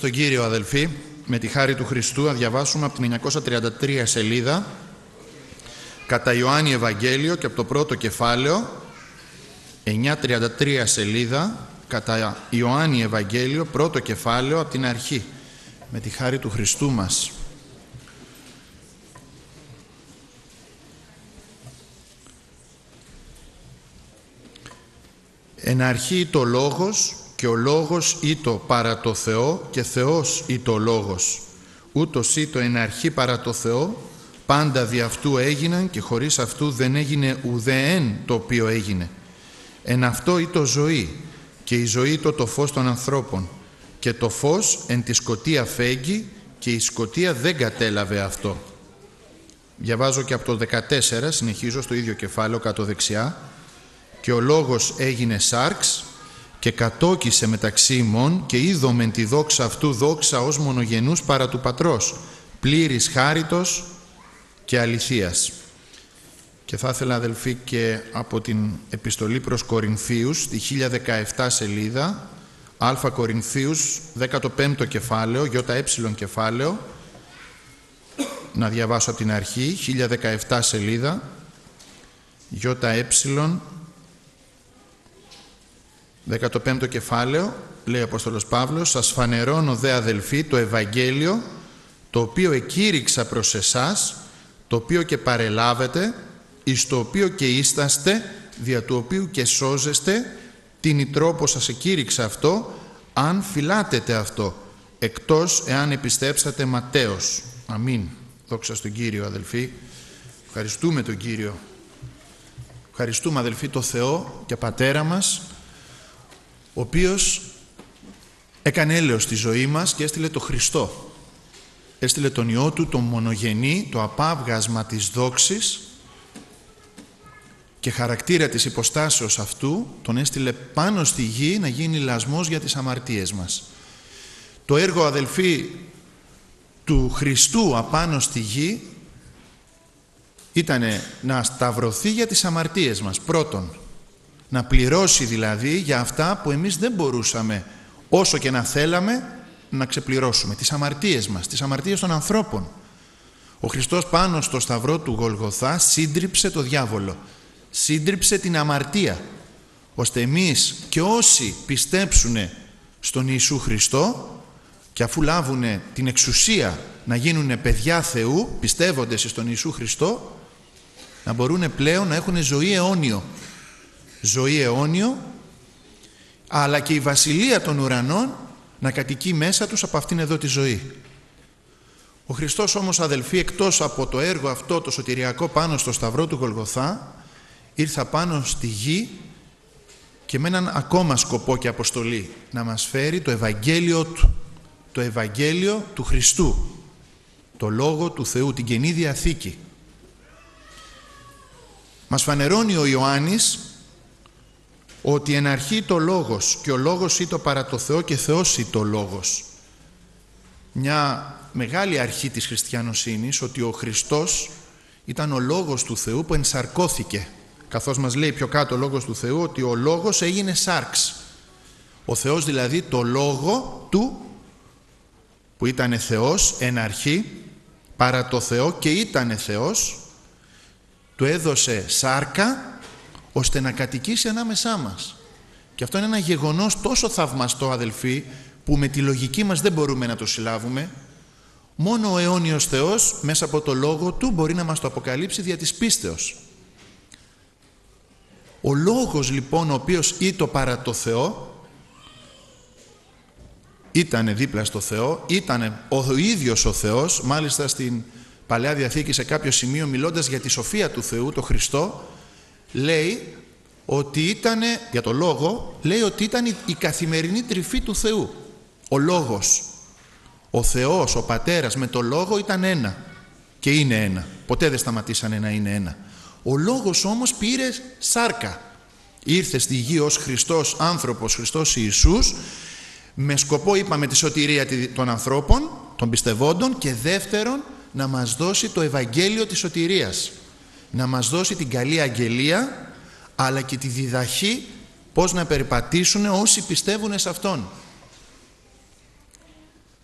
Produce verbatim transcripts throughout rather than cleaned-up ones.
στον Κύριο, αδελφοί, με τη χάρη του Χριστού, να διαβάσουμε από την εννιακόσια τριάντα τρία σελίδα κατά Ιωάννη Ευαγγέλιο και από το πρώτο κεφάλαιο, εννιακόσια τριάντα τρία σελίδα κατά Ιωάννη Ευαγγέλιο, πρώτο κεφάλαιο, από την αρχή, με τη χάρη του Χριστού μας. Εν αρχή ήτο Λόγος, και ο Λόγος ήτο παρά το Θεό, και Θεός ήτο Λόγος. Ούτως ήτο εν αρχή παρά το Θεό, πάντα δι' αυτού έγιναν, και χωρίς αυτού δεν έγινε ουδέεν το οποίο έγινε. Εν αυτό ήτο ζωή, και η ζωή ήτο το φως των ανθρώπων, και το φως εν τη σκοτία φέγγει, και η σκοτία δεν κατέλαβε αυτό. Διαβάζω και από το δεκατέσσερα, συνεχίζω στο ίδιο κεφάλαιο κάτω δεξιά. Και ο Λόγος έγινε σάρξ και κατόκισε μεταξύ ημών, και είδομεν τη δόξα αυτού δόξα ως μονογενούς παρά του Πατρός, πλήρης χάριτος και αληθείας. Και θα ήθελα, αδελφοί, και από την επιστολή προς Κορινθίους, στη χίλια δεκαεπτά σελίδα, Α Κορινθίους, δέκατο πέμπτο κεφάλαιο, ΙΕ κεφάλαιο, να διαβάσω από την αρχή, χίλια δεκαεπτά σελίδα, ΙΕ, δέκατο πέμπτο κεφάλαιο, λέει ο Απόστολος Παύλος: «Σας φανερώνω δε, αδελφοί, το Ευαγγέλιο, το οποίο εκήρυξα προς εσάς, το οποίο και παρελάβετε, εις το οποίο και ίσταστε, δια του οποίου και σώζεστε, την η τρόπο σας εκήρυξα αυτό, αν φυλάτετε αυτό, εκτός εάν επιστέψατε ματέως». Αμήν. Δόξα στον Κύριο, αδελφοί. Ευχαριστούμε τον Κύριο. Ευχαριστούμε, αδελφοί, το Θεό και Πατέρα μας, ο οποίος έκανε έλεος στη ζωή μας και έστειλε το Χριστό. Έστειλε τον Υιό Του, τον μονογενή, το απάβγασμα της δόξης, και χαρακτήρα της υποστάσεως αυτού τον έστειλε πάνω στη γη να γίνει λασμός για τις αμαρτίες μας. Το έργο, αδελφοί, του Χριστού απάνω στη γη ήτανε να σταυρωθεί για τις αμαρτίες μας. Πρώτον, να πληρώσει δηλαδή για αυτά που εμείς δεν μπορούσαμε, όσο και να θέλαμε, να ξεπληρώσουμε. Τις αμαρτίες μας, τις αμαρτίες των ανθρώπων. Ο Χριστός πάνω στο σταυρό του Γολγοθά σύντριψε το διάβολο. Σύντριψε την αμαρτία, ώστε εμείς και όσοι πιστέψουν στον Ιησού Χριστό, και αφού λάβουν την εξουσία να γίνουν παιδιά Θεού, πιστεύοντες στον Ιησού Χριστό, να μπορούν πλέον να έχουν ζωή αιώνιο. Ζωή αιώνιο, αλλά και η βασιλεία των ουρανών να κατοικεί μέσα τους από αυτήν εδώ τη ζωή. Ο Χριστός όμως, αδελφοί, εκτός από το έργο αυτό το σωτηριακό πάνω στο σταυρό του Γολγοθά, ήρθα πάνω στη γη και με έναν ακόμα σκοπό και αποστολή, να μας φέρει το Ευαγγέλιο Του, το Ευαγγέλιο του Χριστού, το Λόγο του Θεού, την Καινή Διαθήκη. Μας φανερώνει ο Ιωάννης ότι εν αρχή το Λόγος, και ο Λόγος ήτο παρά το Θεό, και Θεός ήτο Λόγος. Μια μεγάλη αρχή της χριστιανοσύνης, ότι ο Χριστός ήταν ο Λόγος του Θεού που ενσαρκώθηκε, καθώς μας λέει πιο κάτω ο Λόγος του Θεού ότι ο Λόγος έγινε σάρξ. Ο Θεός δηλαδή το Λόγο Του, που ήτανε Θεός εν αρχή παρά το Θεό και ήτανε Θεός, του έδωσε σάρκα ώστε να κατοικήσει ανάμεσά μας. Και αυτό είναι ένα γεγονός τόσο θαυμαστό, αδελφοί, που με τη λογική μας δεν μπορούμε να το συλλάβουμε. Μόνο ο αιώνιος Θεός μέσα από το Λόγο Του μπορεί να μας το αποκαλύψει δια της πίστεως. Ο Λόγος λοιπόν, ο οποίος ήτο παρά το Θεό, ήτανε δίπλα στο Θεό, ήτανε ο ίδιος ο Θεός. Μάλιστα στην Παλαιά Διαθήκη, σε κάποιο σημείο, μιλώντας για τη σοφία του Θεού, το Χριστό, λέει ότι ήτανε, για το Λόγο, λέει ότι ήταν η καθημερινή τρυφή του Θεού. Ο Λόγος, ο Θεός, ο Πατέρας με το Λόγο ήταν ένα και είναι ένα. Ποτέ δεν σταματήσανε να είναι ένα. Ο Λόγος όμως πήρε σάρκα. Ήρθε στη γη ως Χριστός άνθρωπος, Χριστός Ιησούς, με σκοπό, είπαμε, τη σωτηρία των ανθρώπων, των πιστευόντων, και δεύτερον, να μας δώσει το Ευαγγέλιο της σωτηρίας. Να μας δώσει την καλή αγγελία, αλλά και τη διδαχή πώς να περπατήσουν όσοι πιστεύουν σε Αυτόν.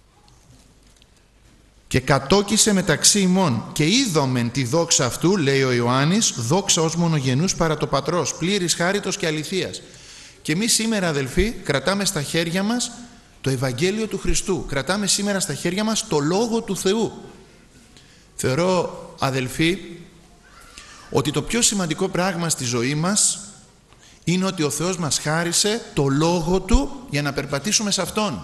Και κατόκισε μεταξύ ημών και είδομεν τη δόξα αυτού, λέει ο Ιωάννης, δόξα ως μονογενούς παρά το Πατρός, πλήρης χάριτος και αληθείας. Και εμείς σήμερα, αδελφοί, κρατάμε στα χέρια μας το Ευαγγέλιο του Χριστού. Κρατάμε σήμερα στα χέρια μας το Λόγο του Θεού. Θεωρώ, αδελφοί, ότι το πιο σημαντικό πράγμα στη ζωή μας είναι ότι ο Θεός μας χάρισε το Λόγο Του για να περπατήσουμε σε Αυτόν.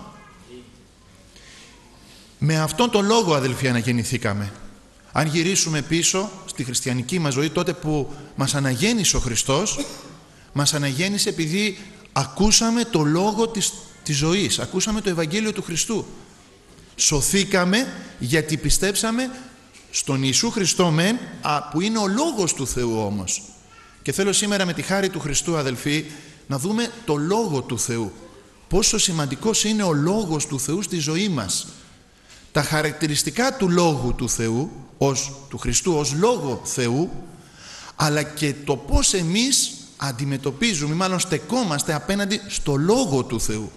Με αυτόν τον λόγο, αδελφοί, αναγεννηθήκαμε. Αν γυρίσουμε πίσω στη χριστιανική μας ζωή, τότε που μας αναγέννησε ο Χριστός, μας αναγέννησε επειδή ακούσαμε το λόγο της, της ζωής, ακούσαμε το Ευαγγέλιο του Χριστού. Σωθήκαμε γιατί πιστέψαμε στον Ιησού Χριστό μεν, που είναι ο Λόγος του Θεού όμως. Και θέλω σήμερα με τη χάρη του Χριστού, αδελφοί, να δούμε το Λόγο του Θεού. Πόσο σημαντικός είναι ο Λόγος του Θεού στη ζωή μας. Τα χαρακτηριστικά του Λόγου του Θεού, ως, του Χριστού ως Λόγο Θεού, αλλά και το πώς εμείς αντιμετωπίζουμε, μάλλον στεκόμαστε απέναντι στο Λόγο του Θεού.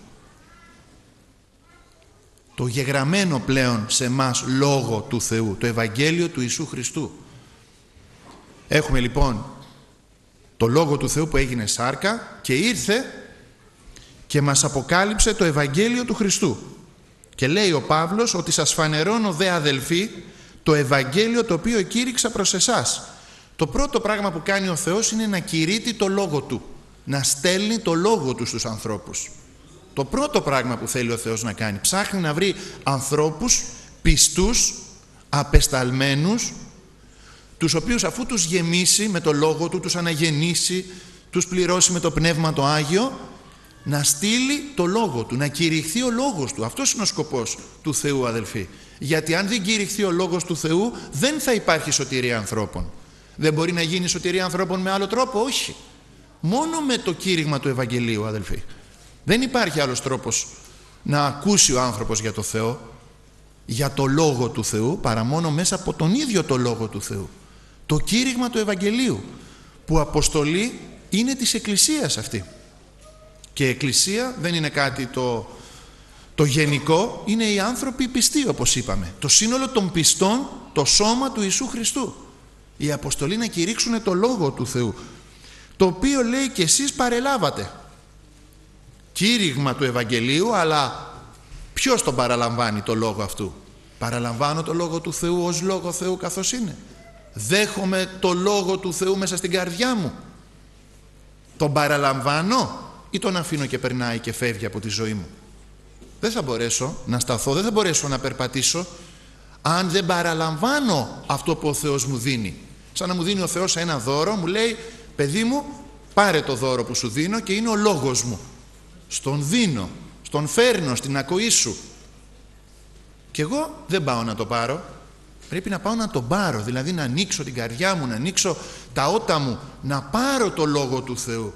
Το γεγραμμένο πλέον σε μας Λόγο του Θεού, το Ευαγγέλιο του Ιησού Χριστού. Έχουμε λοιπόν το Λόγο του Θεού που έγινε σάρκα και ήρθε και μας αποκάλυψε το Ευαγγέλιο του Χριστού. Και λέει ο Παύλος ότι σας φανερώνω δε, αδελφοί, το Ευαγγέλιο το οποίο κήρυξα προς εσάς. Το πρώτο πράγμα που κάνει ο Θεός είναι να κηρύττει το Λόγο Του, να στέλνει το Λόγο Του στους ανθρώπους. Το πρώτο πράγμα που θέλει ο Θεός να κάνει, ψάχνει να βρει ανθρώπους πιστούς, απεσταλμένους, τους οποίους αφού τους γεμίσει με το Λόγο Του, τους αναγεννήσει, τους πληρώσει με το Πνεύμα το Άγιο, να στείλει το Λόγο Του, να κηρυχθεί ο Λόγος Του. Αυτός είναι ο σκοπός του Θεού, αδελφοί. Γιατί αν δεν κηρυχθεί ο Λόγος του Θεού, δεν θα υπάρχει σωτηρία ανθρώπων. Δεν μπορεί να γίνει σωτηρία ανθρώπων με άλλο τρόπο, όχι. Μόνο με το κήρυγμα του Ευαγγελίου, αδελφοί. Δεν υπάρχει άλλος τρόπος να ακούσει ο άνθρωπος για το Θεό, για το Λόγο του Θεού, παρά μόνο μέσα από τον ίδιο το Λόγο του Θεού. Το κήρυγμα του Ευαγγελίου, που αποστολή είναι της Εκκλησίας αυτή. Και η Εκκλησία δεν είναι κάτι το, το γενικό, είναι οι άνθρωποι πιστοί, όπως είπαμε. Το σύνολο των πιστών, το σώμα του Ιησού Χριστού. Η αποστολή να κηρύξουν το Λόγο του Θεού, το οποίο λέει και εσείς παρελάβατε. Κήρυγμα του Ευαγγελίου, αλλά ποιος τον παραλαμβάνει το Λόγο αυτού? Παραλαμβάνω το Λόγο του Θεού ως Λόγο Θεού καθώς είναι? Δέχομαι το Λόγο του Θεού μέσα στην καρδιά μου? Τον παραλαμβάνω ή τον αφήνω και περνάει και φεύγει από τη ζωή μου? Δεν θα μπορέσω να σταθώ, δεν θα μπορέσω να περπατήσω αν δεν παραλαμβάνω αυτό που ο Θεός μου δίνει. Σαν να μου δίνει ο Θεός ένα δώρο, μου λέει, παιδί μου, πάρε το δώρο που σου δίνω και είναι ο Λόγος μου. Στον δίνω, στον φέρνω στην ακοή σου. Και εγώ δεν πάω να το πάρω. Πρέπει να πάω να τον πάρω, δηλαδή να ανοίξω την καρδιά μου, να ανοίξω τα ότα μου, να πάρω το Λόγο του Θεού.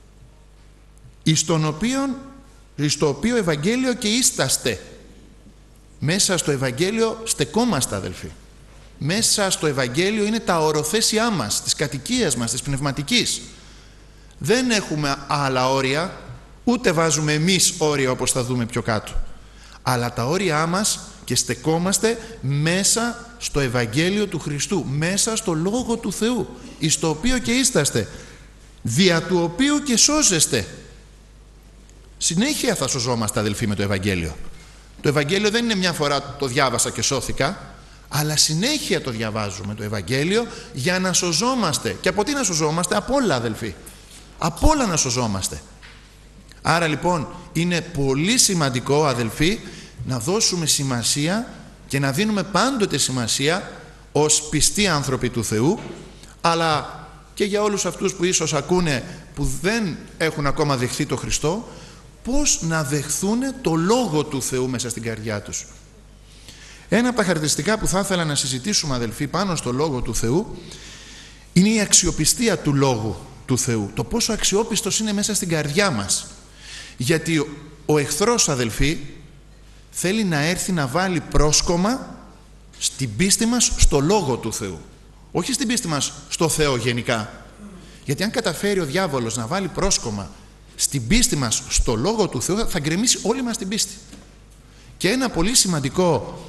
Εις τον οποίον, εις το οποίο Ευαγγέλιο και ίσταστε. Μέσα στο Ευαγγέλιο στεκόμαστε, αδελφοί. Μέσα στο Ευαγγέλιο είναι τα οροθέσιά μας, της κατοικίας μας, της πνευματικής. Δεν έχουμε άλλα όρια, ούτε βάζουμε εμείς όρια όπως θα δούμε πιο κάτω. Αλλά τα όρια μας και στεκόμαστε μέσα στο Ευαγγέλιο του Χριστού, μέσα στο Λόγο του Θεού, εις το οποίο και ίσταστε, δια του οποίου και σώζεστε. Συνέχεια θα σωζόμαστε, αδελφοί, με το Ευαγγέλιο. Το Ευαγγέλιο δεν είναι μια φορά το διάβασα και σώθηκα, αλλά συνέχεια το διαβάζουμε το Ευαγγέλιο για να σωζόμαστε. Και από τι να σωζόμαστε? Από όλα, αδελφοί. Από όλα να σωζόμαστε. Άρα λοιπόν είναι πολύ σημαντικό, αδελφοί, να δώσουμε σημασία και να δίνουμε πάντοτε σημασία ως πιστοί άνθρωποι του Θεού, αλλά και για όλους αυτούς που ίσως ακούνε που δεν έχουν ακόμα δεχθεί το Χριστό, πώς να δεχθούν το Λόγο του Θεού μέσα στην καρδιά τους. Ένα από τα χαρακτηριστικά που θα ήθελα να συζητήσουμε, αδελφοί, πάνω στο Λόγο του Θεού είναι η αξιοπιστία του Λόγου του Θεού, το πόσο αξιόπιστος είναι μέσα στην καρδιά μας. Γιατί ο εχθρός, αδελφοί, θέλει να έρθει να βάλει πρόσκομα στην πίστη μας στο Λόγο του Θεού, όχι στην πίστη μας στο Θεό γενικά. Γιατί αν καταφέρει ο διάβολος να βάλει πρόσκομα στην πίστη μας στο Λόγο του Θεού, θα γκρεμίσει όλη μας την πίστη. Και ένα πολύ σημαντικό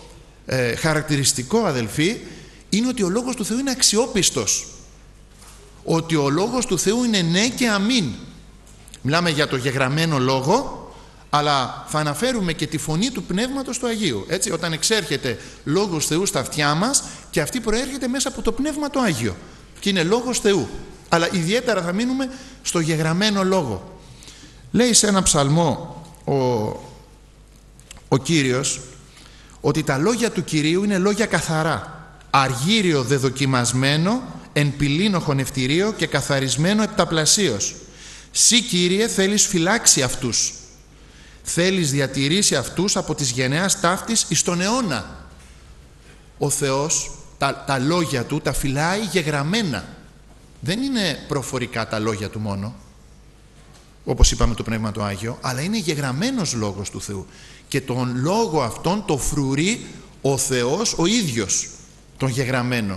ε, χαρακτηριστικό, αδελφοί, είναι ότι ο Λόγος του Θεού είναι αξιόπιστος. Ότι ο Λόγος του Θεού είναι ναι και αμήν. Μιλάμε για το γεγραμμένο Λόγο, αλλά θα αναφέρουμε και τη φωνή του Πνεύματος του Αγίου. Έτσι, όταν εξέρχεται Λόγος Θεού στα αυτιά μας, και αυτή προέρχεται μέσα από το Πνεύμα το Άγιο. Και είναι Λόγος Θεού. Αλλά ιδιαίτερα θα μείνουμε στο γεγραμμένο Λόγο. Λέει σε ένα ψαλμό ο, ο Κύριος ότι τα λόγια του Κυρίου είναι λόγια καθαρά, αργύριο δεδοκιμασμένο, εν πυλίνο χωνευτηρίο και καθαρισμένο επταπλασίως. Συ, Κύριε, θέλεις φυλάξει αυτούς. Θέλεις διατηρήσει αυτούς από της γενεάς ταύτης εις τον αιώνα. Ο Θεός τα, τα λόγια Του τα φυλάει γεγραμμένα. Δεν είναι προφορικά τα λόγια Του μόνο, όπως είπαμε το Πνεύμα το Άγιο, αλλά είναι γεγραμμένος Λόγος του Θεού. Και τον Λόγο αυτόν το φρουρεί ο Θεός ο ίδιος, τον γεγραμμένο.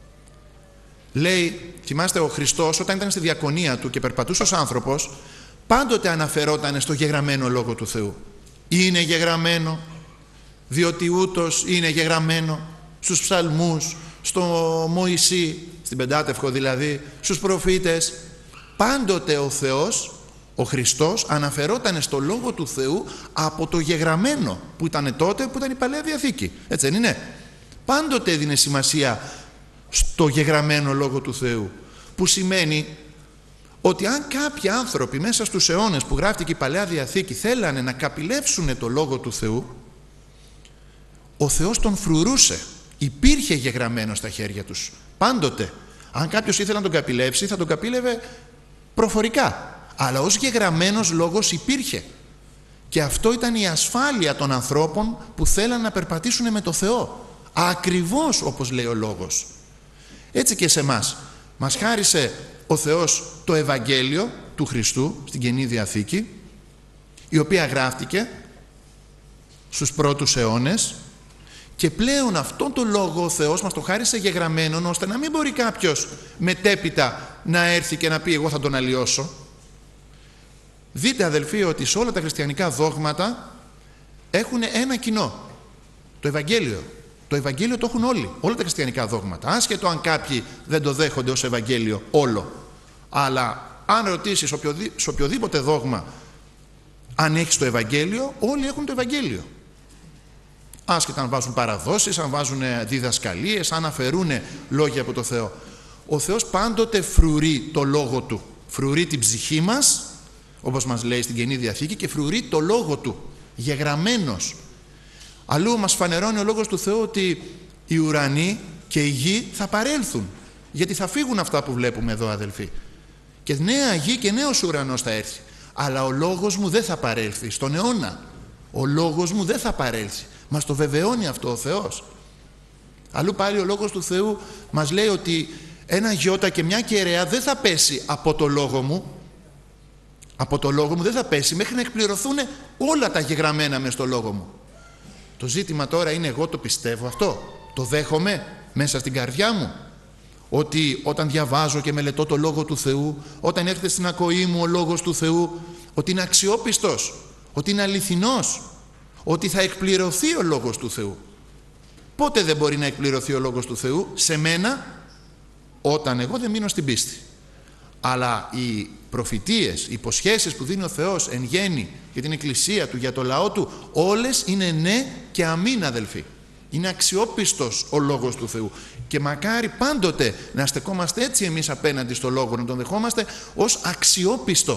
Λέει, θυμάστε, ο Χριστός όταν ήταν στη διακονία Του και περπατούσε ως άνθρωπος, πάντοτε αναφερόταν στο γεγραμμένο Λόγο του Θεού. Είναι γεγραμμένο, διότι ούτως είναι γεγραμμένο στους ψαλμούς, στο Μωυσή, στην Πεντάτευχο δηλαδή, στους προφήτες. Πάντοτε ο Θεός, ο Χριστός, αναφερόταν στο Λόγο του Θεού από το γεγραμμένο που ήταν τότε, που ήταν η Παλαιά Διαθήκη. Έτσι δεν είναι? Πάντοτε έδινε σημασία στο γεγραμμένο Λόγο του Θεού, που σημαίνει ότι αν κάποιοι άνθρωποι μέσα στους αιώνες που γράφτηκε η Παλαιά Διαθήκη θέλανε να καπηλεύσουν το Λόγο του Θεού, ο Θεός τον φρουρούσε. Υπήρχε γεγραμμένο στα χέρια τους πάντοτε. Αν κάποιος ήθελε να τον καπηλεύσει, θα τον καπήλευε προφορικά, αλλά ως γεγραμμένος Λόγος υπήρχε. Και αυτό ήταν η ασφάλεια των ανθρώπων που θέλαν να περπατήσουν με το Θεό, ακριβώς όπως λέει ο Λόγος. Έτσι και σε εμάς μας χάρισε ο Θεός το Ευαγγέλιο του Χριστού στην Καινή Διαθήκη, η οποία γράφτηκε στους πρώτους αιώνες, και πλέον αυτόν τον Λόγο ο Θεός μας το χάρισε γεγραμμένον, ώστε να μην μπορεί κάποιος μετέπειτα να έρθει και να πει εγώ θα τον αλλοιώσω. Δείτε, αδελφοί, ότι σε όλα τα χριστιανικά δόγματα έχουν ένα κοινό, το Ευαγγέλιο. Το Ευαγγέλιο το έχουν όλοι, όλα τα χριστιανικά δόγματα, άσχετο αν κάποιοι δεν το δέχονται ως Ευαγγέλιο όλο. Αλλά αν ρωτήσεις οποιοδη, σε οποιοδήποτε δόγμα αν έχεις το Ευαγγέλιο, όλοι έχουν το Ευαγγέλιο. Άσχετα αν βάζουν παραδόσεις, αν βάζουν διδασκαλίες, αν αφαιρούν λόγια από το Θεό. Ο Θεός πάντοτε φρουρεί το Λόγο Του. Φρουρεί την ψυχή μας, όπως μας λέει στην Καινή Διαθήκη, και φρουρεί το Λόγο Του, γεγραμμένος. Αλλού μας φανερώνει ο Λόγος του Θεού ότι οι ουρανοί και η γη θα παρέλθουν. Γιατί θα φύγουν αυτά που βλέπουμε εδώ, αδελφοί. Και νέα γη και νέος ουρανός θα έρθει. Αλλά ο Λόγος μου δεν θα παρέλθει στον αιώνα. Ο Λόγος μου δεν θα παρέλθει. Μας το βεβαιώνει αυτό ο Θεός. Αλλού πάλι ο Λόγος του Θεού μας λέει ότι ένα γιώτα και μια κεραία δεν θα πέσει από το Λόγο μου. Από το Λόγο μου δεν θα πέσει μέχρι να εκπληρωθούν όλα τα γεγραμμένα μες στο Λόγο μου. Το ζήτημα τώρα είναι, εγώ το πιστεύω αυτό? Το δέχομαι μέσα στην καρδιά μου? Ότι όταν διαβάζω και μελετώ το Λόγο του Θεού, όταν έρχεται στην ακοή μου ο Λόγος του Θεού, ότι είναι αξιόπιστος, ότι είναι αληθινός, ότι θα εκπληρωθεί ο Λόγος του Θεού. Πότε δεν μπορεί να εκπληρωθεί ο Λόγος του Θεού? Σε μένα, όταν εγώ δεν μείνω στην πίστη. Αλλά οι προφητείες, οι υποσχέσεις που δίνει ο Θεός εν γέννη για την Εκκλησία Του, για το λαό Του, όλες είναι ναι και αμήν, αδελφοί. Είναι αξιόπιστος ο Λόγος του Θεού. Και μακάρι πάντοτε να στεκόμαστε έτσι εμείς απέναντι στο Λόγο, να τον δεχόμαστε ως αξιόπιστο.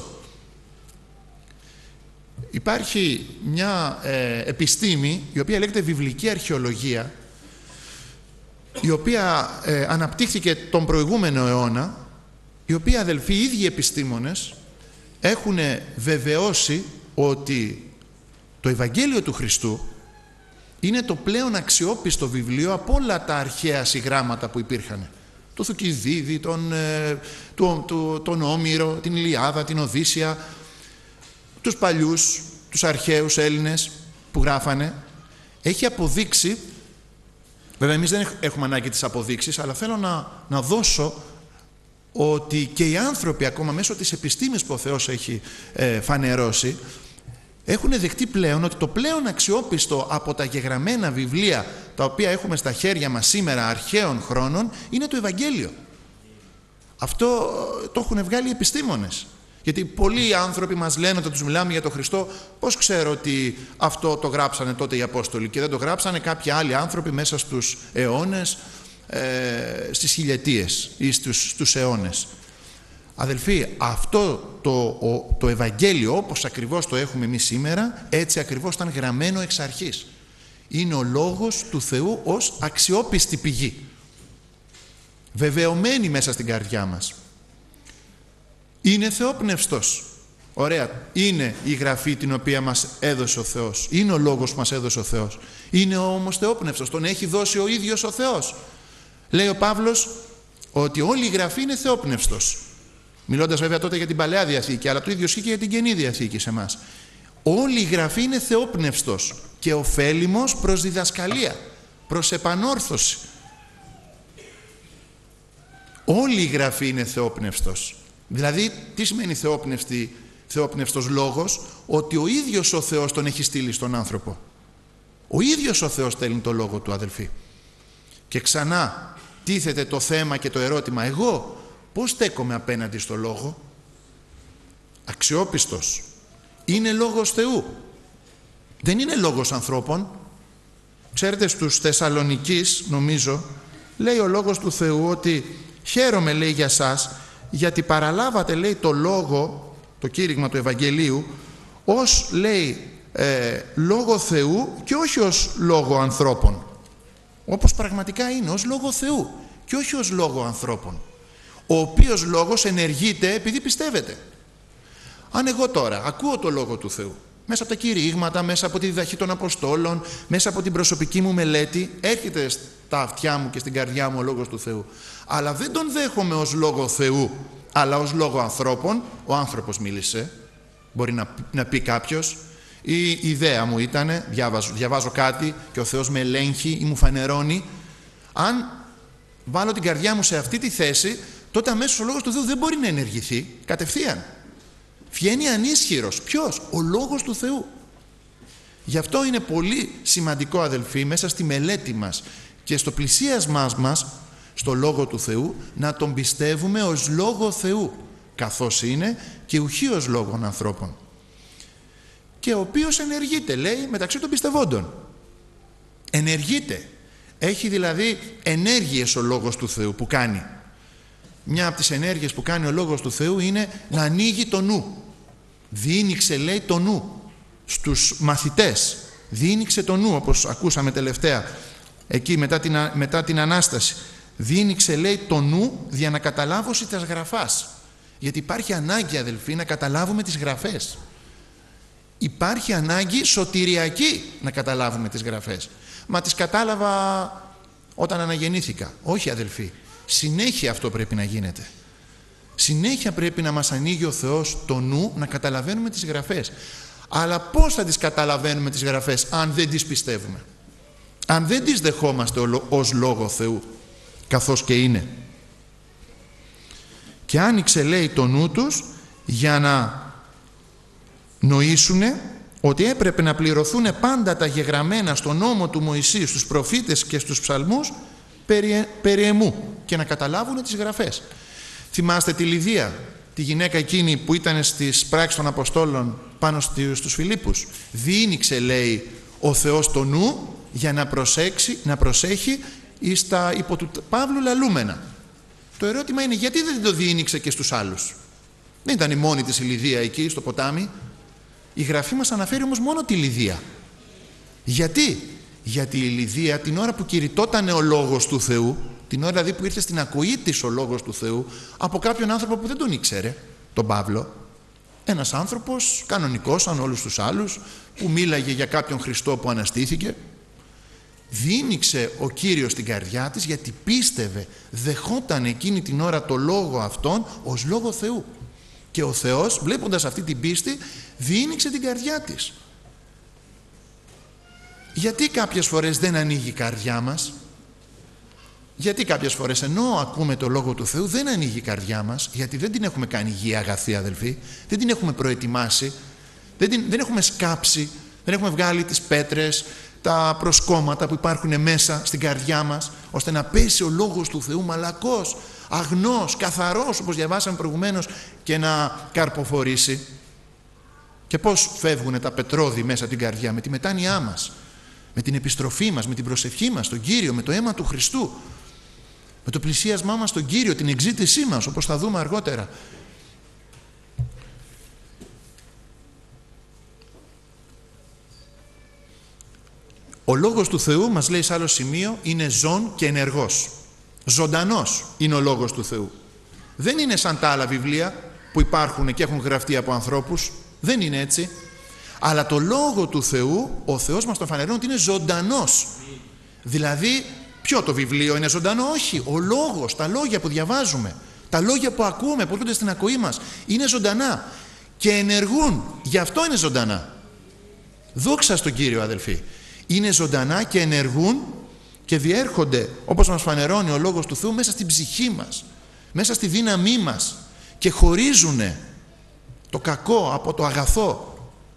Υπάρχει μια ε, επιστήμη, η οποία λέγεται βιβλική αρχαιολογία, η οποία ε, αναπτύχθηκε τον προηγούμενο αιώνα, οι οποίοι, αδελφοί, οι ίδιοι επιστήμονες έχουν βεβαιώσει ότι το Ευαγγέλιο του Χριστού είναι το πλέον αξιόπιστο βιβλίο από όλα τα αρχαία συγγράμματα που υπήρχαν. Το Θουκυδίδη, τον, ε, το, το, τον Όμηρο, την Ιλιάδα, την Οδύσσεια, τους παλιούς, τους αρχαίους Έλληνες που γράφανε. Έχει αποδείξει, βέβαια εμείς δεν έχουμε ανάγκη τις αποδείξεις, αλλά θέλω να, να δώσω ότι και οι άνθρωποι ακόμα μέσω της επιστήμης που ο Θεός έχει ε, φανερώσει, έχουν δεχτεί πλέον ότι το πλέον αξιόπιστο από τα γεγραμμένα βιβλία τα οποία έχουμε στα χέρια μας σήμερα αρχαίων χρόνων είναι το Ευαγγέλιο. Αυτό το έχουν βγάλει οι επιστήμονες. Γιατί πολλοί άνθρωποι μας λένε όταν τους μιλάμε για τον Χριστό, πώς ξέρω ότι αυτό το γράψανε τότε οι Απόστολοι και δεν το γράψανε κάποιοι άλλοι άνθρωποι μέσα στους αιώνες, ε, στις χιλιετίες ή στους, στους αιώνες. Αδελφοί, αυτό το, ο, το Ευαγγέλιο όπως ακριβώς το έχουμε εμείς σήμερα, έτσι ακριβώς ήταν γραμμένο εξ αρχής. Είναι ο Λόγος του Θεού ως αξιόπιστη πηγή, βεβαιωμένη μέσα στην καρδιά μας. Είναι θεόπνευστος. Ωραία. Είναι η γραφή την οποία μας έδωσε ο Θεός. Είναι ο λόγος που μας έδωσε ο Θεός. Είναι όμως θεόπνευστος. Τον έχει δώσει ο ίδιος ο Θεός. Λέει ο Παύλος ότι όλη η γραφή είναι θεόπνευστος. Μιλώντας βέβαια τότε για την Παλαιά Διαθήκη, αλλά το ίδιο ισχύει και για την Καινή Διαθήκη σε εμάς. Όλη η γραφή είναι θεόπνευστος και ωφέλιμος προς διδασκαλία, προς επανόρθωση. Όλη η γραφή είναι θεόπνευστος. Δηλαδή, τι σημαίνει θεόπνευστη, θεόπνευστος λόγος? Ότι ο ίδιος ο Θεός τον έχει στείλει στον άνθρωπο. Ο ίδιος ο Θεός στέλνει το λόγο του, αδελφοί. Και ξανά τίθεται το θέμα και το ερώτημα, εγώ πώς στέκομαι απέναντι στο λόγο? Αξιόπιστος. Είναι λόγος Θεού. Δεν είναι λόγος ανθρώπων. Ξέρετε, στους Θεσσαλονικείς, νομίζω, λέει ο λόγος του Θεού ότι χαίρομαι, λέει, για σας, γιατί παραλάβατε, λέει, το λόγο, το κήρυγμα του Ευαγγελίου, ως, λέει, ε, λόγο Θεού και όχι ως λόγο ανθρώπων. Όπως πραγματικά είναι, ως λόγο Θεού και όχι ως λόγο ανθρώπων. Ο οποίος λόγος ενεργείται επειδή πιστεύετε. Αν εγώ τώρα ακούω το λόγο του Θεού, μέσα από τα κηρύγματα, μέσα από τη διδαχή των Αποστόλων, μέσα από την προσωπική μου μελέτη, έρχεται στα αυτιά μου και στην καρδιά μου ο λόγος του Θεού, αλλά δεν τον δέχομαι ως λόγο Θεού, αλλά ως λόγο ανθρώπων. Ο άνθρωπος μίλησε, μπορεί να, να πει κάποιος, ή η ιδέα μου ήταν, διαβάζω, διαβάζω κάτι και ο Θεός με ελέγχει ή μου φανερώνει. Αν βάλω την καρδιά μου σε αυτή τη θέση, τότε αμέσως ο λόγος του Θεού δεν μπορεί να ενεργηθεί κατευθείαν. Βγαίνει ανίσχυρος. Ποιος? Ο λόγος του Θεού. Γι' αυτό είναι πολύ σημαντικό, αδελφοί, μέσα στη μελέτη μας και στο πλησίασμά μας στο Λόγο του Θεού, να τον πιστεύουμε ως Λόγο Θεού, καθώς είναι και ουχή ως λόγων ανθρώπων, και ο οποίος ενεργείται, λέει, μεταξύ των πιστευόντων. Ενεργείται. Έχει δηλαδή ενέργειες ο Λόγος του Θεού που κάνει. Μια από τις ενέργειες που κάνει ο Λόγος του Θεού είναι να ανοίγει το νου. Διήνυξε, λέει, το νου στους μαθητές. Διήνυξε το νου, όπως ακούσαμε τελευταία, εκεί μετά την, μετά την Ανάσταση. Διήνυξε, λέει, το νου για να καταλάβωση της γραφάς. Γιατί υπάρχει ανάγκη, αδελφοί, να καταλάβουμε τις γραφές. Υπάρχει ανάγκη σωτηριακή να καταλάβουμε τις γραφές. Μα τις κατάλαβα όταν αναγεννήθηκα. Όχι, αδελφοί. Συνέχεια αυτό πρέπει να γίνεται. Συνέχεια πρέπει να μας ανοίγει ο Θεός το νου να καταλαβαίνουμε τις γραφές. Αλλά πώς θα τις καταλαβαίνουμε τις γραφές αν δεν τις πιστεύουμε? Αν δεν τις δεχόμαστε ως Λόγο Θεού, καθώς και είναι. Και άνοιξε, λέει, το νου τους για να νοήσουνε ότι έπρεπε να πληρωθούν πάντα τα γεγραμμένα στον νόμο του Μωυσή, στους προφήτες και στους ψαλμούς περί, περί εμού, και να καταλάβουν τις γραφές. Θυμάστε τη Λιδία, τη γυναίκα εκείνη που ήταν στις πράξεις των Αποστόλων πάνω στους Φιλίππους? Διήνυξε, λέει, ο Θεός το νου για να προσέξει, να προσέχει εις τα υπό του Παύλου λαλούμενα. Το ερώτημα είναι, γιατί δεν το διήνυξε και στους άλλους? Δεν ήταν η μόνη της η Λιδία εκεί στο ποτάμι. Η Γραφή μας αναφέρει όμως μόνο τη Λιδία. Γιατί? Γιατί η Λιδία, την ώρα που κηρυτότανε ο Λόγος του Θεού, την ώρα δηλαδή που ήρθε στην ακοή της ο Λόγος του Θεού από κάποιον άνθρωπο που δεν τον ήξερε, τον Παύλο, ένας άνθρωπος κανονικός σαν όλους τους άλλους, που μίλαγε για κάποιον Χριστό που αναστήθηκε, διήνυξε ο Κύριος την καρδιά της, γιατί πίστευε, δεχόταν εκείνη την ώρα το Λόγο αυτόν ως Λόγο Θεού. Και ο Θεός, βλέποντας αυτή την πίστη, διήνυξε την καρδιά της. Γιατί κάποιες φορές δεν ανοίγει η καρδιά μας? Γιατί κάποιες φορές ενώ ακούμε το Λόγο του Θεού δεν ανοίγει η καρδιά μας? Γιατί δεν την έχουμε κάνει υγιή, αγαθή, αδελφοί. Δεν την έχουμε προετοιμάσει. Δεν, την, δεν έχουμε σκάψει, δεν έχουμε βγάλει τις πέτρες, τα προσκόμματα που υπάρχουν μέσα στην καρδιά μας, ώστε να πέσει ο Λόγος του Θεού μαλακός, αγνός, καθαρός, όπως διαβάσαμε προηγουμένως, και να καρποφορήσει. Και πώς φεύγουν τα πετρώδη μέσα από την καρδιά? Με τη μετάνοιά μας, με την επιστροφή μας, με την προσευχή μας στον Κύριο, με το αίμα του Χριστού, με το πλησίασμά μας στον Κύριο, την εξήτησή μας, όπως θα δούμε αργότερα. Ο Λόγος του Θεού, μας λέει σε άλλο σημείο, είναι ζών και ενεργός. Ζωντανός είναι ο Λόγος του Θεού. Δεν είναι σαν τα άλλα βιβλία που υπάρχουν και έχουν γραφτεί από ανθρώπους. Δεν είναι έτσι. Αλλά το Λόγο του Θεού, ο Θεός μας το φανερώνει ότι είναι ζωντανός. Δηλαδή, ποιο το βιβλίο είναι ζωντανό? Όχι. Ο Λόγος, τα λόγια που διαβάζουμε, τα λόγια που ακούμε, που έρχονται στην ακοή μας, είναι ζωντανά και ενεργούν. Γι' αυτό είναι ζωντανά. Δόξα στον Κύριο, αδελφοί. Είναι ζωντανά και ενεργούν και διέρχονται, όπως μας φανερώνει ο Λόγος του Θεού, μέσα στην ψυχή μας, μέσα στη δύναμή μας, και χωρίζουν το κακό από το αγαθό.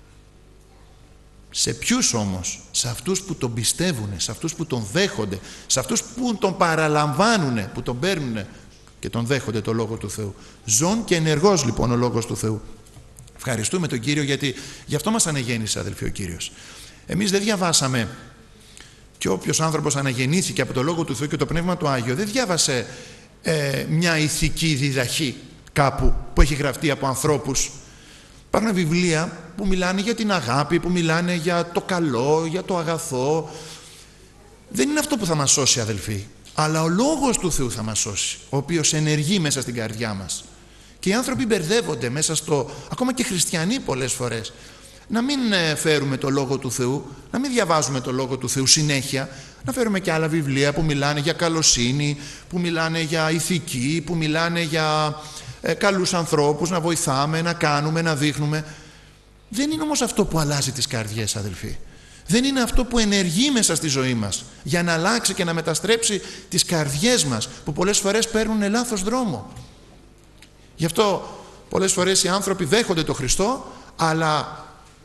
Σε ποιους όμως? Σε αυτούς που τον πιστεύουν, σε αυτούς που τον δέχονται, σε αυτούς που τον παραλαμβάνουν, που τον παίρνουν και τον δέχονται το Λόγο του Θεού. Ζών και ενεργός λοιπόν ο Λόγος του Θεού. Ευχαριστούμε τον Κύριο, γιατί γι' αυτό μας αναγέννησε, αδελφοί, ο Κύριος. Εμείς δεν διαβάσαμε, και όποιος άνθρωπος αναγεννήθηκε από το Λόγο του Θεού και το Πνεύμα του Άγιο δεν διάβασε ε, μια ηθική διδαχή κάπου που έχει γραφτεί από ανθρώπους. Υπάρχουν βιβλία που μιλάνε για την αγάπη, που μιλάνε για το καλό, για το αγαθό. Δεν είναι αυτό που θα μας σώσει, αδελφοί, αλλά ο Λόγος του Θεού θα μας σώσει, ο οποίος ενεργεί μέσα στην καρδιά μας. Και οι άνθρωποι μπερδεύονται μέσα στο, ακόμα και χριστιανοί πολλές φορές, να μην φέρουμε το Λόγο του Θεού, να μην διαβάζουμε το Λόγο του Θεού συνέχεια, να φέρουμε και άλλα βιβλία που μιλάνε για καλοσύνη, που μιλάνε για ηθική, που μιλάνε για ε, καλούς ανθρώπους, να βοηθάμε, να κάνουμε, να δείχνουμε. Δεν είναι όμως αυτό που αλλάζει τις καρδιές, αδελφοί. Δεν είναι αυτό που ενεργεί μέσα στη ζωή μας για να αλλάξει και να μεταστρέψει τις καρδιές μας, που πολλές φορές παίρνουν λάθος δρόμο. Γι' αυτό πολλές φορές οι άνθρωποι δέχονται το Χριστό, αλλά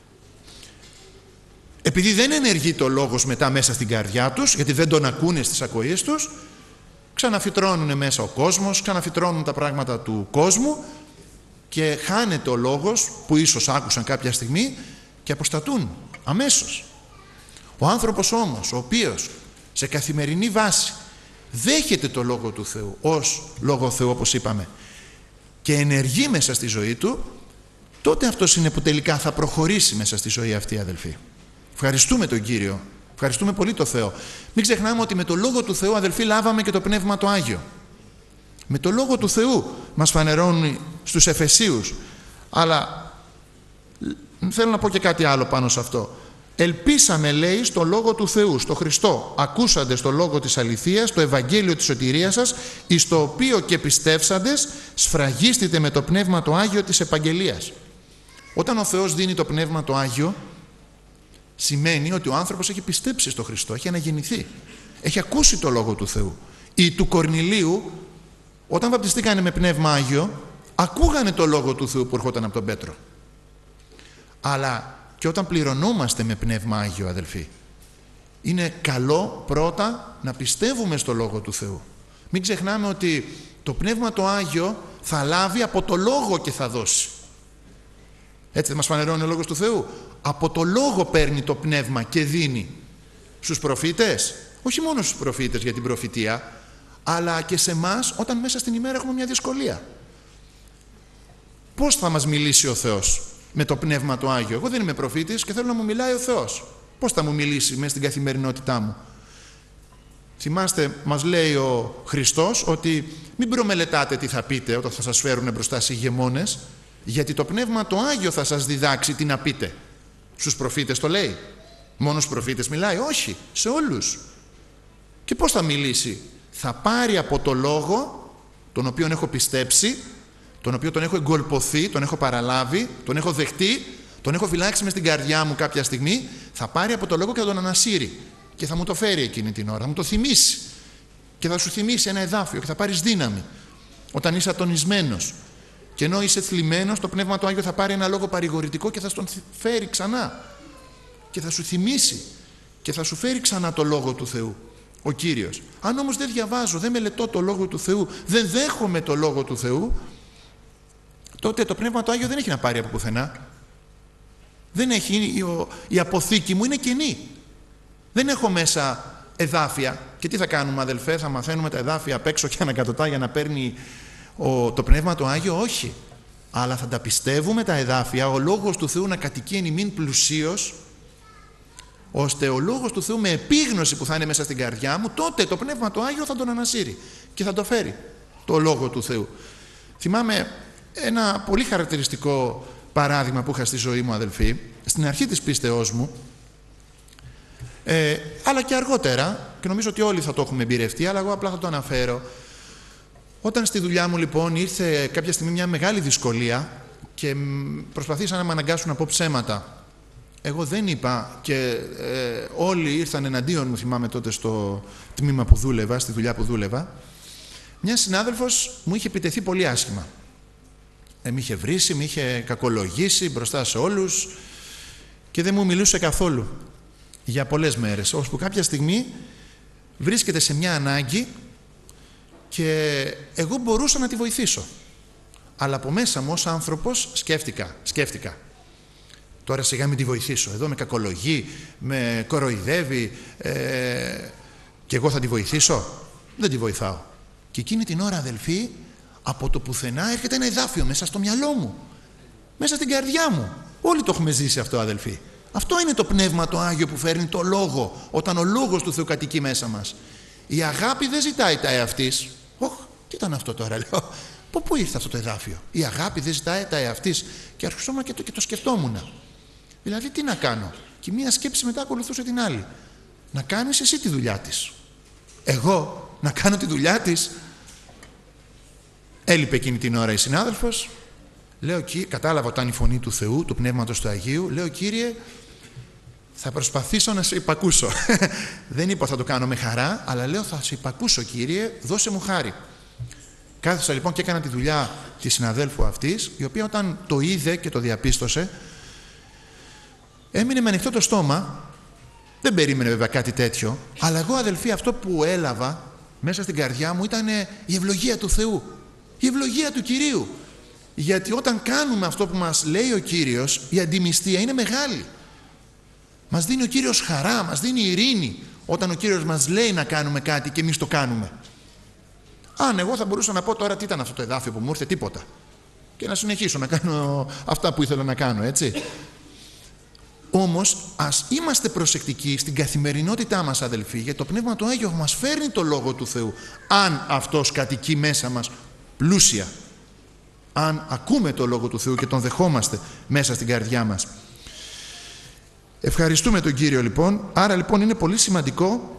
επειδή δεν ενεργεί το Λόγος μετά μέσα στην καρδιά τους, γιατί δεν τον ακούνε στις ακοές τους, ξαναφυτρώνουν μέσα ο κόσμος, ξαναφυτρώνουν τα πράγματα του κόσμου και χάνεται ο Λόγος που ίσως άκουσαν κάποια στιγμή και αποστατούν αμέσως. Ο άνθρωπος όμως, ο οποίος σε καθημερινή βάση δέχεται το Λόγο του Θεού ως Λόγο Θεού, όπως είπαμε, και ενεργεί μέσα στη ζωή του, τότε αυτός είναι που τελικά θα προχωρήσει μέσα στη ζωή αυτή, αδελφοί. Ευχαριστούμε τον Κύριο, ευχαριστούμε πολύ τον Θεό. Μην ξεχνάμε ότι με το Λόγο του Θεού, αδελφοί, λάβαμε και το Πνεύμα το Άγιο. Με το Λόγο του Θεού μας φανερώνει στους Εφεσίους. Αλλά θέλω να πω και κάτι άλλο πάνω σε αυτό. Ελπίσαμε, λέει, στο Λόγο του Θεού, στο Χριστό, ακούσαντες το Λόγο της αληθείας, το Ευαγγέλιο της σωτηρίας σας, εις το οποίο και πιστεύσαντες σφραγίστητε με το Πνεύμα το Άγιο της επαγγελίας. Όταν ο Θεός δίνει το Πνεύμα το Άγιο, σημαίνει ότι ο άνθρωπος έχει πιστέψει στο Χριστό, έχει αναγεννηθεί, έχει ακούσει το Λόγο του Θεού. Οι του Κορνηλίου, όταν βαπτιστήκανε με Πνεύμα Άγιο, ακούγανε το Λόγο του Θεού που ερχόταν από τον Πέτρο. Αλλά και όταν πληρωνόμαστε με Πνεύμα Άγιο, αδελφοί, είναι καλό πρώτα να πιστεύουμε στο Λόγο του Θεού. Μην ξεχνάμε ότι το Πνεύμα το Άγιο θα λάβει από το Λόγο και θα δώσει. Έτσι δεν μας φανερώνει ο Λόγος του Θεού? Από το Λόγο παίρνει το Πνεύμα και δίνει στους προφήτες, όχι μόνο στους προφήτες για την προφητεία, αλλά και σε εμάς όταν μέσα στην ημέρα έχουμε μια δυσκολία. Πώς θα μας μιλήσει ο Θεός με το Πνεύμα το Άγιο? Εγώ δεν είμαι προφήτης και θέλω να μου μιλάει ο Θεός. Πώς θα μου μιλήσει μέσα στην καθημερινότητά μου? Θυμάστε, μας λέει ο Χριστός ότι μην προμελετάτε τι θα πείτε όταν θα σας φέρουν μπροστά σε ηγεμόνες, γιατί το Πνεύμα το Άγιο θα σας διδάξει τι να πείτε. Στους προφήτες το λέει? Μόνο στους προφήτες μιλάει? Όχι, σε όλους. Και πώς θα μιλήσει? Θα πάρει από το Λόγο, τον οποίο έχω πιστέψει, τον οποίο τον έχω εγκολποθεί, τον έχω παραλάβει, τον έχω δεχτεί, τον έχω φυλάξει μες στην καρδιά μου κάποια στιγμή, θα πάρει από το Λόγο και θα τον ανασύρει και θα μου το φέρει εκείνη την ώρα, θα μου το θυμίσει και θα σου θυμίσει ένα εδάφιο και θα πάρεις δύναμη όταν είσαι ατονισμένος Και ενώ είσαι θλιμμένος, το Πνεύμα του Άγιο θα πάρει ένα λόγο παρηγορητικό και θα στον φέρει ξανά. Και θα σου θυμίσει και θα σου φέρει ξανά το Λόγο του Θεού, ο Κύριος. Αν όμως δεν διαβάζω, δεν μελετώ το Λόγο του Θεού, δεν δέχομαι το Λόγο του Θεού, τότε το Πνεύμα του Άγιο δεν έχει να πάρει από πουθενά. Δεν έχει, η αποθήκη μου είναι κενή. Δεν έχω μέσα εδάφια. Και τι θα κάνουμε, αδελφέ, θα μαθαίνουμε τα εδάφια απ' έξω και ανακατοτά για να παίρνει ο, το Πνεύμα του Άγιο? Όχι. Αλλά θα τα πιστεύουμε τα εδάφια, ο Λόγος του Θεού να κατοικεί εν ημίν πλουσίως, ώστε ο Λόγος του Θεού με επίγνωση που θα είναι μέσα στην καρδιά μου, τότε το Πνεύμα του Άγιο θα τον ανασύρει και θα το φέρει το Λόγο του Θεού. Θυμάμαι ένα πολύ χαρακτηριστικό παράδειγμα που είχα στη ζωή μου, αδελφοί, στην αρχή της πίστεώς μου, ε, αλλά και αργότερα, και νομίζω ότι όλοι θα το έχουμε εμπειρευτεί, αλλά εγώ απλά θα το αναφέρω. Όταν στη δουλειά μου λοιπόν ήρθε κάποια στιγμή μια μεγάλη δυσκολία και προσπαθήσαν να με αναγκάσουν να πω ψέματα. Εγώ δεν είπα και ε, όλοι ήρθαν εναντίον μου, θυμάμαι τότε στο τμήμα που δούλευα, στη δουλειά που δούλευα. Μια συνάδελφος μου είχε επιτεθεί πολύ άσχημα. Ε, με είχε βρήσει, με είχε κακολογήσει μπροστά σε όλους και δεν μου μιλούσε καθόλου για πολλές μέρες. Ώσπου κάποια στιγμή βρίσκεται σε μια ανάγκη και εγώ μπορούσα να τη βοηθήσω. Αλλά από μέσα μου ως άνθρωπος σκέφτηκα, σκέφτηκα. Τώρα σιγά μην τη βοηθήσω. Εδώ με κακολογεί, με κοροϊδεύει ε, και εγώ θα τη βοηθήσω? Δεν τη βοηθάω. Και εκείνη την ώρα, αδελφοί, από το πουθενά έρχεται ένα εδάφιο μέσα στο μυαλό μου, μέσα στην καρδιά μου. Όλοι το έχουμε ζήσει αυτό, αδελφοί. Αυτό είναι το Πνεύμα το Άγιο που φέρνει το Λόγο, όταν ο Λόγος του Θεού κατοικεί μέσα μας. Η αγάπη δεν ζητάει τα εαυτής. Ωχ, τι ήταν αυτό τώρα, λέω. Από πού ήρθε αυτό το εδάφιο? Η αγάπη δεν ζητάει τα εαυτής. Και αρχισόμουν και το, και το σκεφτόμουν. Δηλαδή, τι να κάνω? Και μία σκέψη μετά ακολουθούσε την άλλη. Να κάνεις εσύ τη δουλειά της. Εγώ να κάνω τη δουλειά της? Έλειπε εκείνη την ώρα η συνάδελφος. Λέω, κατάλαβα όταν η φωνή του Θεού, του Πνεύματος του Αγίου, λέω, Κύριε, θα προσπαθήσω να σε υπακούσω. Δεν είπα θα το κάνω με χαρά, αλλά λέω, θα σε υπακούσω, Κύριε, δώσε μου χάρη. Κάθισα λοιπόν και έκανα τη δουλειά της συναδέλφου αυτής, η οποία όταν το είδε και το διαπίστωσε, έμεινε με ανοιχτό το στόμα. Δεν περίμενε βέβαια κάτι τέτοιο, αλλά εγώ, αδελφοί, αυτό που έλαβα μέσα στην καρδιά μου ήταν η ευλογία του Θεού, η ευλογία του Κυρίου. Γιατί όταν κάνουμε αυτό που μας λέει ο Κύριος, η αντιμυστία είναι μεγάλη. Μας δίνει ο Κύριος χαρά, μας δίνει ειρήνη όταν ο Κύριος μας λέει να κάνουμε κάτι και εμείς το κάνουμε. Αν εγώ θα μπορούσα να πω τώρα τι ήταν αυτό το εδάφιο που μου ήρθε, τίποτα, και να συνεχίσω να κάνω αυτά που ήθελα να κάνω, έτσι. Όμως ας είμαστε προσεκτικοί στην καθημερινότητά μας, αδελφοί, γιατί το Πνεύμα του Άγιο μας φέρνει το Λόγο του Θεού, αν αυτός κατοικεί μέσα μας πλούσια, αν ακούμε το Λόγο του Θεού και τον δεχόμαστε μέσα στην καρδιά μας. Ευχαριστούμε τον Κύριο λοιπόν. Άρα λοιπόν είναι πολύ σημαντικό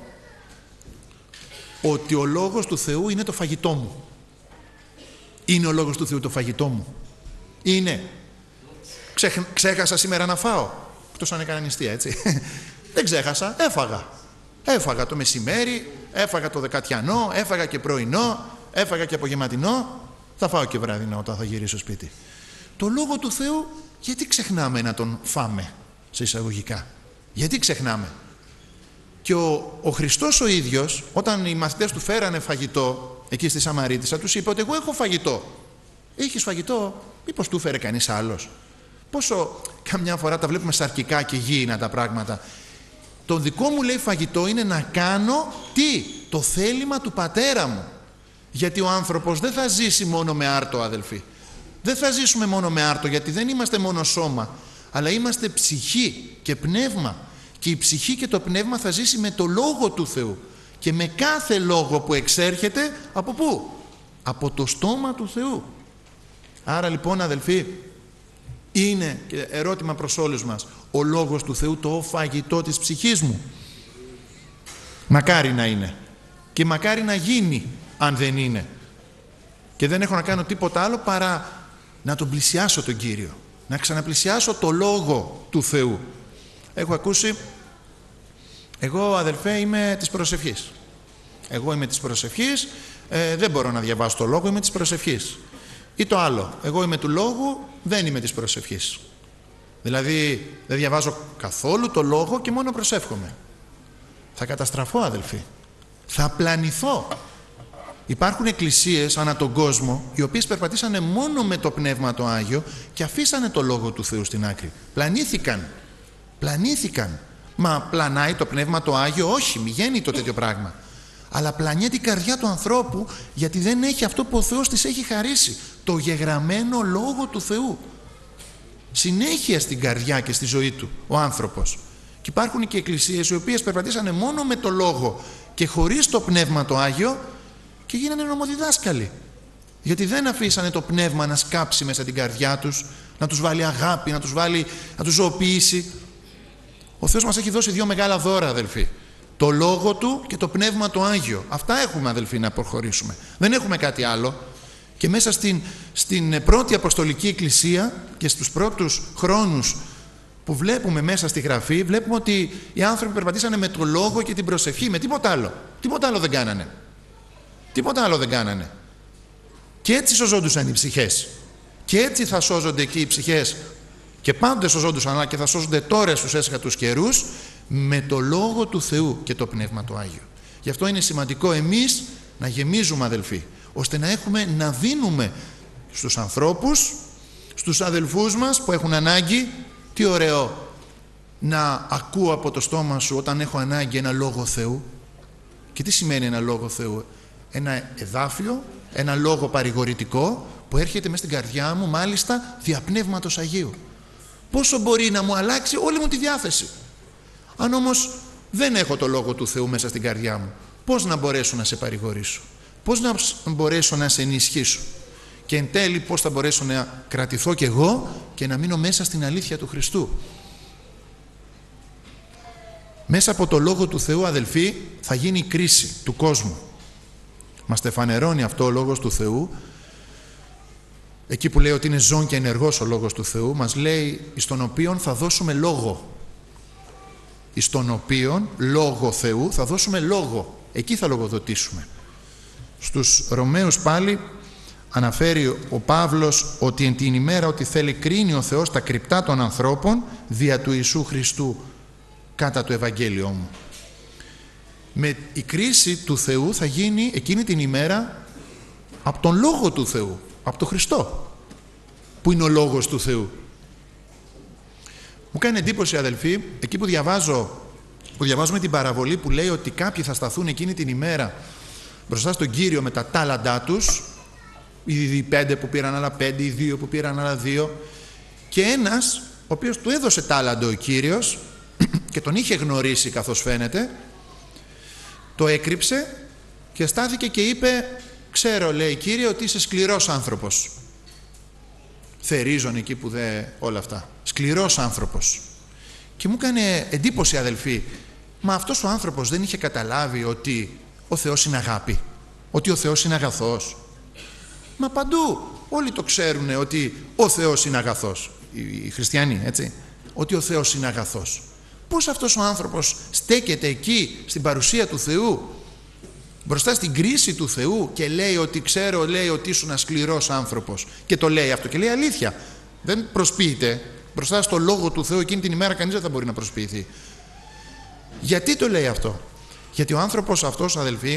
ότι ο Λόγος του Θεού είναι το φαγητό μου. Είναι ο Λόγος του Θεού το φαγητό μου? Είναι. Ξέχ, ξέχασα σήμερα να φάω, εκτός αν έκανα νηστεία, έτσι. Δεν ξέχασα, έφαγα. Έφαγα το μεσημέρι, έφαγα το δεκατιανό, έφαγα και πρωινό, έφαγα και απογευματινό. Θα φάω και βραδινό όταν θα γυρίσω σπίτι. Το Λόγο του Θεού, γιατί ξεχνάμε να τον φάμε, σε εισαγωγικά? Γιατί ξεχνάμε? Και ο, ο Χριστός ο ίδιος, όταν οι μαθητές του φέρανε φαγητό εκεί στη Σαμαρίτισσα, τους είπε ότι εγώ έχω φαγητό. Έχεις φαγητό? Μήπως του φέρε κανείς άλλος? Πόσο καμιά φορά τα βλέπουμε σαρκικά και γήινα τα πράγματα. Το δικό μου, λέει, φαγητό είναι να κάνω τι? Το θέλημα του Πατέρα μου. Γιατί ο άνθρωπος δεν θα ζήσει μόνο με άρτο, αδελφοί. Δεν θα ζήσουμε μόνο με άρτο, γιατί δεν είμαστε μόνο σώμα, αλλά είμαστε ψυχή και πνεύμα. Και η ψυχή και το πνεύμα θα ζήσει με το Λόγο του Θεού και με κάθε λόγο που εξέρχεται από πού? Από το στόμα του Θεού. Άρα λοιπόν, αδελφοί, είναι και ερώτημα προς όλους μας, ο Λόγος του Θεού το φαγητό της ψυχής μου? Μακάρι να είναι, και μακάρι να γίνει αν δεν είναι. Και δεν έχω να κάνω τίποτα άλλο παρά να τον πλησιάσω τον Κύριο, να ξαναπλησιάσω το Λόγο του Θεού. Έχω ακούσει, εγώ, αδελφέ, είμαι της προσευχής. Εγώ είμαι της προσευχής, ε, δεν μπορώ να διαβάσω το Λόγο, είμαι της προσευχής. Ή το άλλο, εγώ είμαι του λόγου, δεν είμαι της προσευχής. Δηλαδή δεν διαβάζω καθόλου το λόγο και μόνο προσεύχομαι. Θα καταστραφώ, αδελφοί. Θα πλανηθώ. Υπάρχουν εκκλησίες ανά τον κόσμο οι οποίες περπατήσανε μόνο με το Πνεύμα το Άγιο και αφήσανε το Λόγο του Θεού στην άκρη. Πλανήθηκαν. Πλανήθηκαν. Μα πλανάει το Πνεύμα το Άγιο? Όχι, μη γίνει το τέτοιο πράγμα. Αλλά πλανιέται η καρδιά του ανθρώπου γιατί δεν έχει αυτό που ο Θεός της έχει χαρίσει. Το γεγραμμένο Λόγο του Θεού. Συνέχεια στην καρδιά και στη ζωή του ο άνθρωπος. Και υπάρχουν και εκκλησίες οι οποίες περπατήσανε μόνο με το Λόγο και χωρίς το Πνεύμα το Άγιο και γίνανε νομοδιδάσκαλοι. Γιατί δεν αφήσανε το Πνεύμα να σκάψει μέσα την καρδιά τους, να τους βάλει αγάπη, να τους, βάλει, να τους ζωοποιήσει. Ο Θεός μας έχει δώσει δύο μεγάλα δώρα, αδελφοί. Το Λόγο Του και το Πνεύμα το Άγιο. Αυτά έχουμε, αδελφοί, να προχωρήσουμε. Δεν έχουμε κάτι άλλο. Και μέσα στην, στην πρώτη Αποστολική Εκκλησία και στους πρώτους χρόνους που βλέπουμε μέσα στη Γραφή, βλέπουμε ότι οι άνθρωποι περπατήσανε με το Λόγο και την προσευχή, με τίποτα άλλο. Τίποτα άλλο δεν κάνανε. Τίποτα άλλο δεν κάνανε. Και έτσι σωζόντουσαν οι ψυχές. Και έτσι θα σώζονται εκεί οι ψυχές. Και πάντοτε σωζόντουσαν, αλλά και θα σώζονται τώρα στους έσχατους καιρούς, με το Λόγο του Θεού και το Πνεύμα το Άγιο. Γι' αυτό είναι σημαντικό εμείς να γεμίζουμε, αδελφοί, ώστε να έχουμε, να δίνουμε στους ανθρώπους, στους αδελφούς μας που έχουν ανάγκη. Τι ωραίο να ακούω από το στόμα σου όταν έχω ανάγκη ένα Λόγο Θεού. Και τι σημαίνει ένα Λόγο Θεού? Ένα εδάφιο, ένα λόγο παρηγορητικό που έρχεται μέσα στην καρδιά μου, μάλιστα δια Πνεύματος Αγίου. Πόσο μπορεί να μου αλλάξει όλη μου τη διάθεση? Αν όμως δεν έχω το Λόγο του Θεού μέσα στην καρδιά μου, πώς να μπορέσω να σε παρηγορήσω? Πώς να μπορέσω να σε ενισχύσω? Και εν τέλει πώς θα μπορέσω να κρατηθώ κι εγώ και να μείνω μέσα στην αλήθεια του Χριστού? Μέσα από το Λόγο του Θεού, αδελφοί, θα γίνει η κρίση του κόσμου. Μας το εφανερώνει αυτό ο Λόγος του Θεού. Εκεί που λέει ότι είναι ζών και ενεργός ο Λόγος του Θεού, μας λέει εις τον οποίον θα δώσουμε λόγο. Εις τον οποίον, λόγο Θεού, θα δώσουμε λόγο. Εκεί θα λογοδοτήσουμε. Στους Ρωμαίους πάλι αναφέρει ο Παύλος ότι εν την ημέρα ότι θέλει κρίνει ο Θεός τα κρυπτά των ανθρώπων δια του Ιησού Χριστού κατά το Ευαγγέλιό μου. Με η κρίση του Θεού θα γίνει εκείνη την ημέρα από τον Λόγο του Θεού, από τον Χριστό, που είναι ο Λόγος του Θεού. Μου κάνει εντύπωση, αδελφοί, εκεί που διαβάζω, που διαβάζουμε την παραβολή που λέει ότι κάποιοι θα σταθούν εκείνη την ημέρα μπροστά στον Κύριο με τα τάλαντά τους, οι πέντε που πήραν άλλα πέντε, οι δύο που πήραν άλλα δύο, και ένας ο οποίος του έδωσε τάλαντο ο Κύριος και τον είχε γνωρίσει καθώς φαίνεται, το έκρυψε και στάθηκε και είπε, ξέρω, λέει, Κύριε, ότι είσαι σκληρός άνθρωπος. Θερίζον εκεί που δε όλα αυτά. Σκληρός άνθρωπος. Και μου έκανε εντύπωση, αδελφοί, μα αυτός ο άνθρωπος δεν είχε καταλάβει ότι ο Θεός είναι αγάπη, ότι ο Θεός είναι αγαθός? Μα παντού όλοι το ξέρουν ότι ο Θεός είναι αγαθός, οι χριστιανοί, έτσι, ότι ο Θεός είναι αγαθός. Πώς αυτός ο άνθρωπος στέκεται εκεί στην παρουσία του Θεού, μπροστά στην κρίση του Θεού, και λέει ότι ξέρω, λέει ότι ήσουν ένα σκληρός άνθρωπος, και το λέει αυτό και λέει αλήθεια, δεν προσποιείται. Μπροστά στο Λόγο του Θεού εκείνη την ημέρα κανείς δεν θα μπορεί να προσποιηθεί. Γιατί το λέει αυτό? Γιατί ο άνθρωπος αυτός, αδελφοί,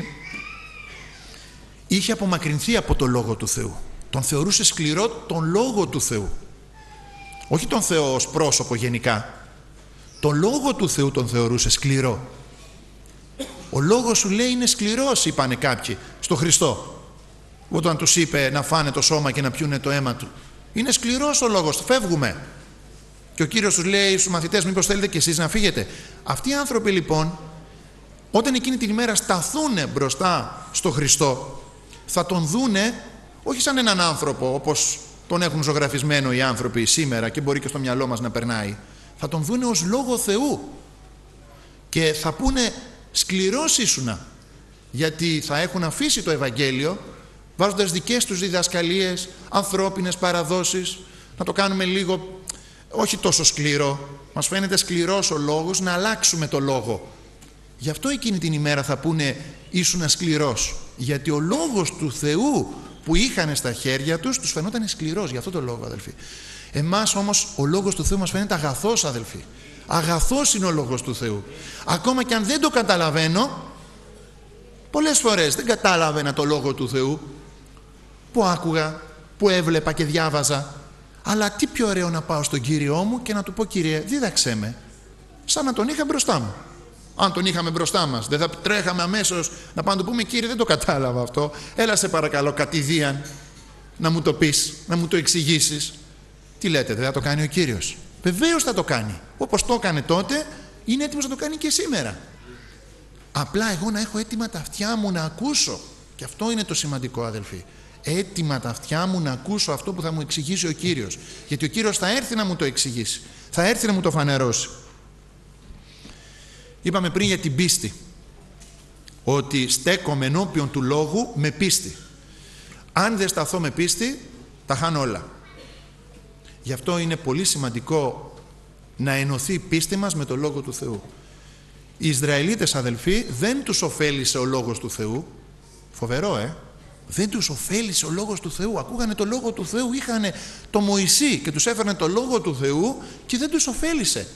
είχε απομακρυνθεί από το Λόγο του Θεού. Τον θεωρούσε σκληρό τον Λόγο του Θεού, όχι τον Θεό ως πρόσωπο γενικά. Τον Λόγο του Θεού τον θεωρούσε σκληρό. Ο Λόγος σου, λέει, είναι σκληρός, είπανε κάποιοι στο Χριστό όταν τους είπε να φάνε το σώμα και να πιούνε το αίμα του. Είναι σκληρός ο Λόγος, φεύγουμε. Και ο Κύριος τους λέει στους μαθητές, μήπως θέλετε και εσείς να φύγετε? Αυτοί οι άνθρωποι λοιπόν, όταν εκείνη την ημέρα σταθούνε μπροστά στο Χριστό, θα τον δούνε όχι σαν έναν άνθρωπο όπως τον έχουν ζωγραφισμένο οι άνθρωποι σήμερα και μπορεί και στο μυαλό μας να περνάει. Θα τον δούνε ως Λόγο Θεού και θα πούνε, σκληρός ήσουνα, γιατί θα έχουν αφήσει το Ευαγγέλιο βάζοντας δικές τους διδασκαλίες, ανθρώπινες παραδόσεις, να το κάνουμε λίγο όχι τόσο σκληρό. Μας φαίνεται σκληρός ο λόγος, να αλλάξουμε το λόγο. Γι' αυτό εκείνη την ημέρα θα πούνε ήσουνα σκληρός, γιατί ο Λόγος του Θεού που είχαν στα χέρια τους, τους φαινόταν σκληρός. Γι' αυτό το λόγο, αδελφοί. Εμάς όμως ο λόγος του Θεού μας φαίνεται αγαθός, αδελφοί. Αγαθός είναι ο λόγος του Θεού. Ακόμα και αν δεν το καταλαβαίνω, πολλές φορές δεν κατάλαβαινα το λόγο του Θεού που άκουγα, που έβλεπα και διάβαζα. Αλλά τι πιο ωραίο να πάω στον Κύριό μου και να του πω: Κύριε, δίδαξέ με, σαν να τον είχα μπροστά μου. Αν τον είχαμε μπροστά μας, δεν θα τρέχαμε αμέσως να πάμε να του πούμε: Κύριε, δεν το κατάλαβα αυτό, έλα σε παρακαλώ κατηδίαν να μου το πεις, να μου το εξηγήσεις. Τι λέτε, δεν θα το κάνει ο Κύριος? Βεβαίως θα το κάνει. Όπως το έκανε τότε, είναι έτοιμος να το κάνει και σήμερα. Απλά εγώ να έχω έτοιμα τα αυτιά μου να ακούσω. Και αυτό είναι το σημαντικό, αδελφοί. Έτοιμα τα αυτιά μου να ακούσω αυτό που θα μου εξηγήσει ο Κύριος. Γιατί ο Κύριος θα έρθει να μου το εξηγήσει, θα έρθει να μου το φανερώσει. Είπαμε πριν για την πίστη, ότι στέκομαι ενώπιον του λόγου με πίστη. Αν δεν σταθώ με πίστη, τα χάνω όλα. Γι' αυτό είναι πολύ σημαντικό να ενωθεί η πίστη μας με το Λόγο του Θεού. Οι Ισραηλίτες, αδελφοί, δεν τους ωφέλησε ο Λόγος του Θεού. Φοβερό, ε! Δεν τους ωφέλησε ο Λόγος του Θεού. Ακούγανε το Λόγο του Θεού, είχαν το Μωυσή και τους έφερνε το Λόγο του Θεού και δεν τους ωφέλησε.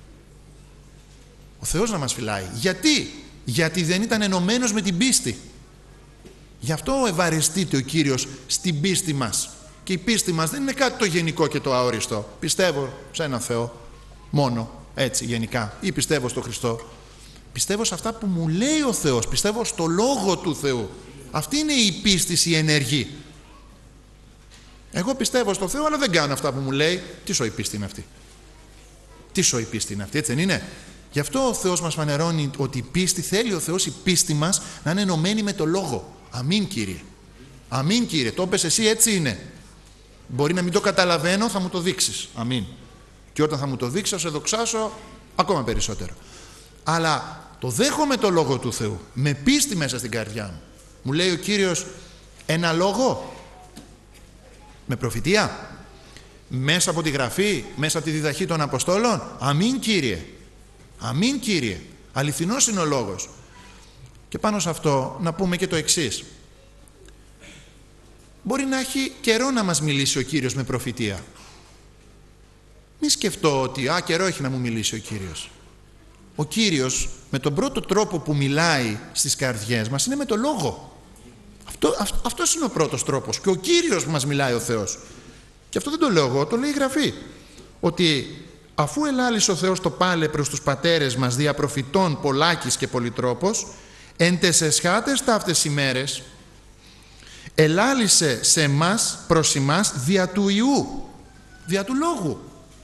Ο Θεός να μας φυλάει. Γιατί? Γιατί δεν ήταν ενωμένος με την πίστη. Γι' αυτό ευαριστείται ο Κύριος στην πίστη μας. Και η πίστη μας δεν είναι κάτι το γενικό και το αόριστο. Πιστεύω σε έναν Θεό μόνο, έτσι γενικά, ή πιστεύω στο Χριστό. Πιστεύω σε αυτά που μου λέει ο Θεός, πιστεύω στο Λόγο του Θεού. Αυτή είναι η πίστη η ενεργή. Εγώ πιστεύω στο Θεό, αλλά δεν κάνω αυτά που μου λέει. Τι σοϊ πίστη είναι αυτή? Τι σοϊ πίστη είναι αυτή, έτσι δεν είναι? Γι' αυτό ο Θεός μας φανερώνει ότι η πίστη, θέλει ο Θεός η πίστη μας να είναι ενωμένη με το Λόγο. Αμήν, Κύριε. Αμήν, Κύριε. Το είπες εσύ, έτσι είναι. Μπορεί να μην το καταλαβαίνω, θα μου το δείξεις. Αμήν. Και όταν θα μου το δείξεις, θα σε δοξάσω ακόμα περισσότερο. Αλλά το δέχομαι το Λόγο του Θεού με πίστη μέσα στην καρδιά μου. Μου λέει ο Κύριος ένα λόγο με προφητεία, μέσα από τη Γραφή, μέσα από τη διδαχή των Αποστόλων. Αμήν, Κύριε. Αμήν, Κύριε. Αληθινός είναι ο Λόγος. Και πάνω σε αυτό να πούμε και το εξής. Μπορεί να έχει καιρό να μας μιλήσει ο Κύριος με προφητεία. Μη σκεφτώ ότι α, καιρό έχει να μου μιλήσει ο Κύριος. Ο Κύριος με τον πρώτο τρόπο που μιλάει στις καρδιές μας είναι με το Λόγο. Αυτό, αυτό, αυτός είναι ο πρώτος τρόπος. Και ο Κύριος που μας μιλάει ο Θεός. Και αυτό δεν το λέω εγώ, το λέει η Γραφή. Ότι αφού ελάλησε ο Θεός το πάλε προς τους πατέρες μας δια προφητών πολλάκις και πολυτρόπος, εν τες εσχάτες ταύτες ημέρες ελάλησε σε εμάς προς εμάς δια του Ιού, δια του Λόγου.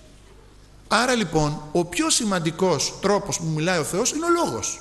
Άρα λοιπόν ο πιο σημαντικός τρόπος που μιλάει ο Θεός είναι ο Λόγος.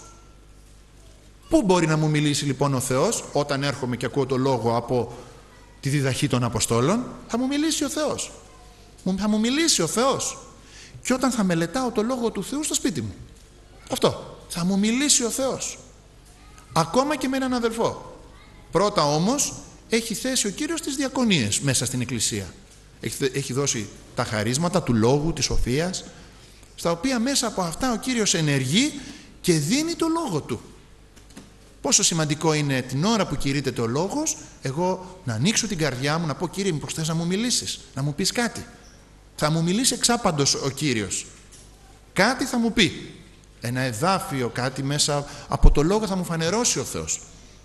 Πού μπορεί να μου μιλήσει λοιπόν ο Θεός? Όταν έρχομαι και ακούω το Λόγο από τη διδαχή των Αποστόλων, θα μου μιλήσει ο Θεός. Θα μου μιλήσει ο Θεός. Και όταν θα μελετάω το Λόγο του Θεού στο σπίτι μου, αυτό, θα μου μιλήσει ο Θεός. Ακόμα και με έναν αδελφό. Πρώτα όμως έχει θέσει ο Κύριος τις διακονίες μέσα στην Εκκλησία. Έχει, έχει δώσει τα χαρίσματα του Λόγου, της Σοφίας, στα οποία μέσα από αυτά ο Κύριος ενεργεί και δίνει το Λόγο Του. Πόσο σημαντικό είναι την ώρα που κηρύττεται ο Λόγος, εγώ να ανοίξω την καρδιά μου, να πω: Κύριε, μήπως θες να μου μιλήσεις, να μου πεις κάτι? Θα μου μιλήσει εξάπαντος ο Κύριος. Κάτι θα μου πει. Ένα εδάφιο, κάτι μέσα από το Λόγο θα μου φανερώσει ο Θεός.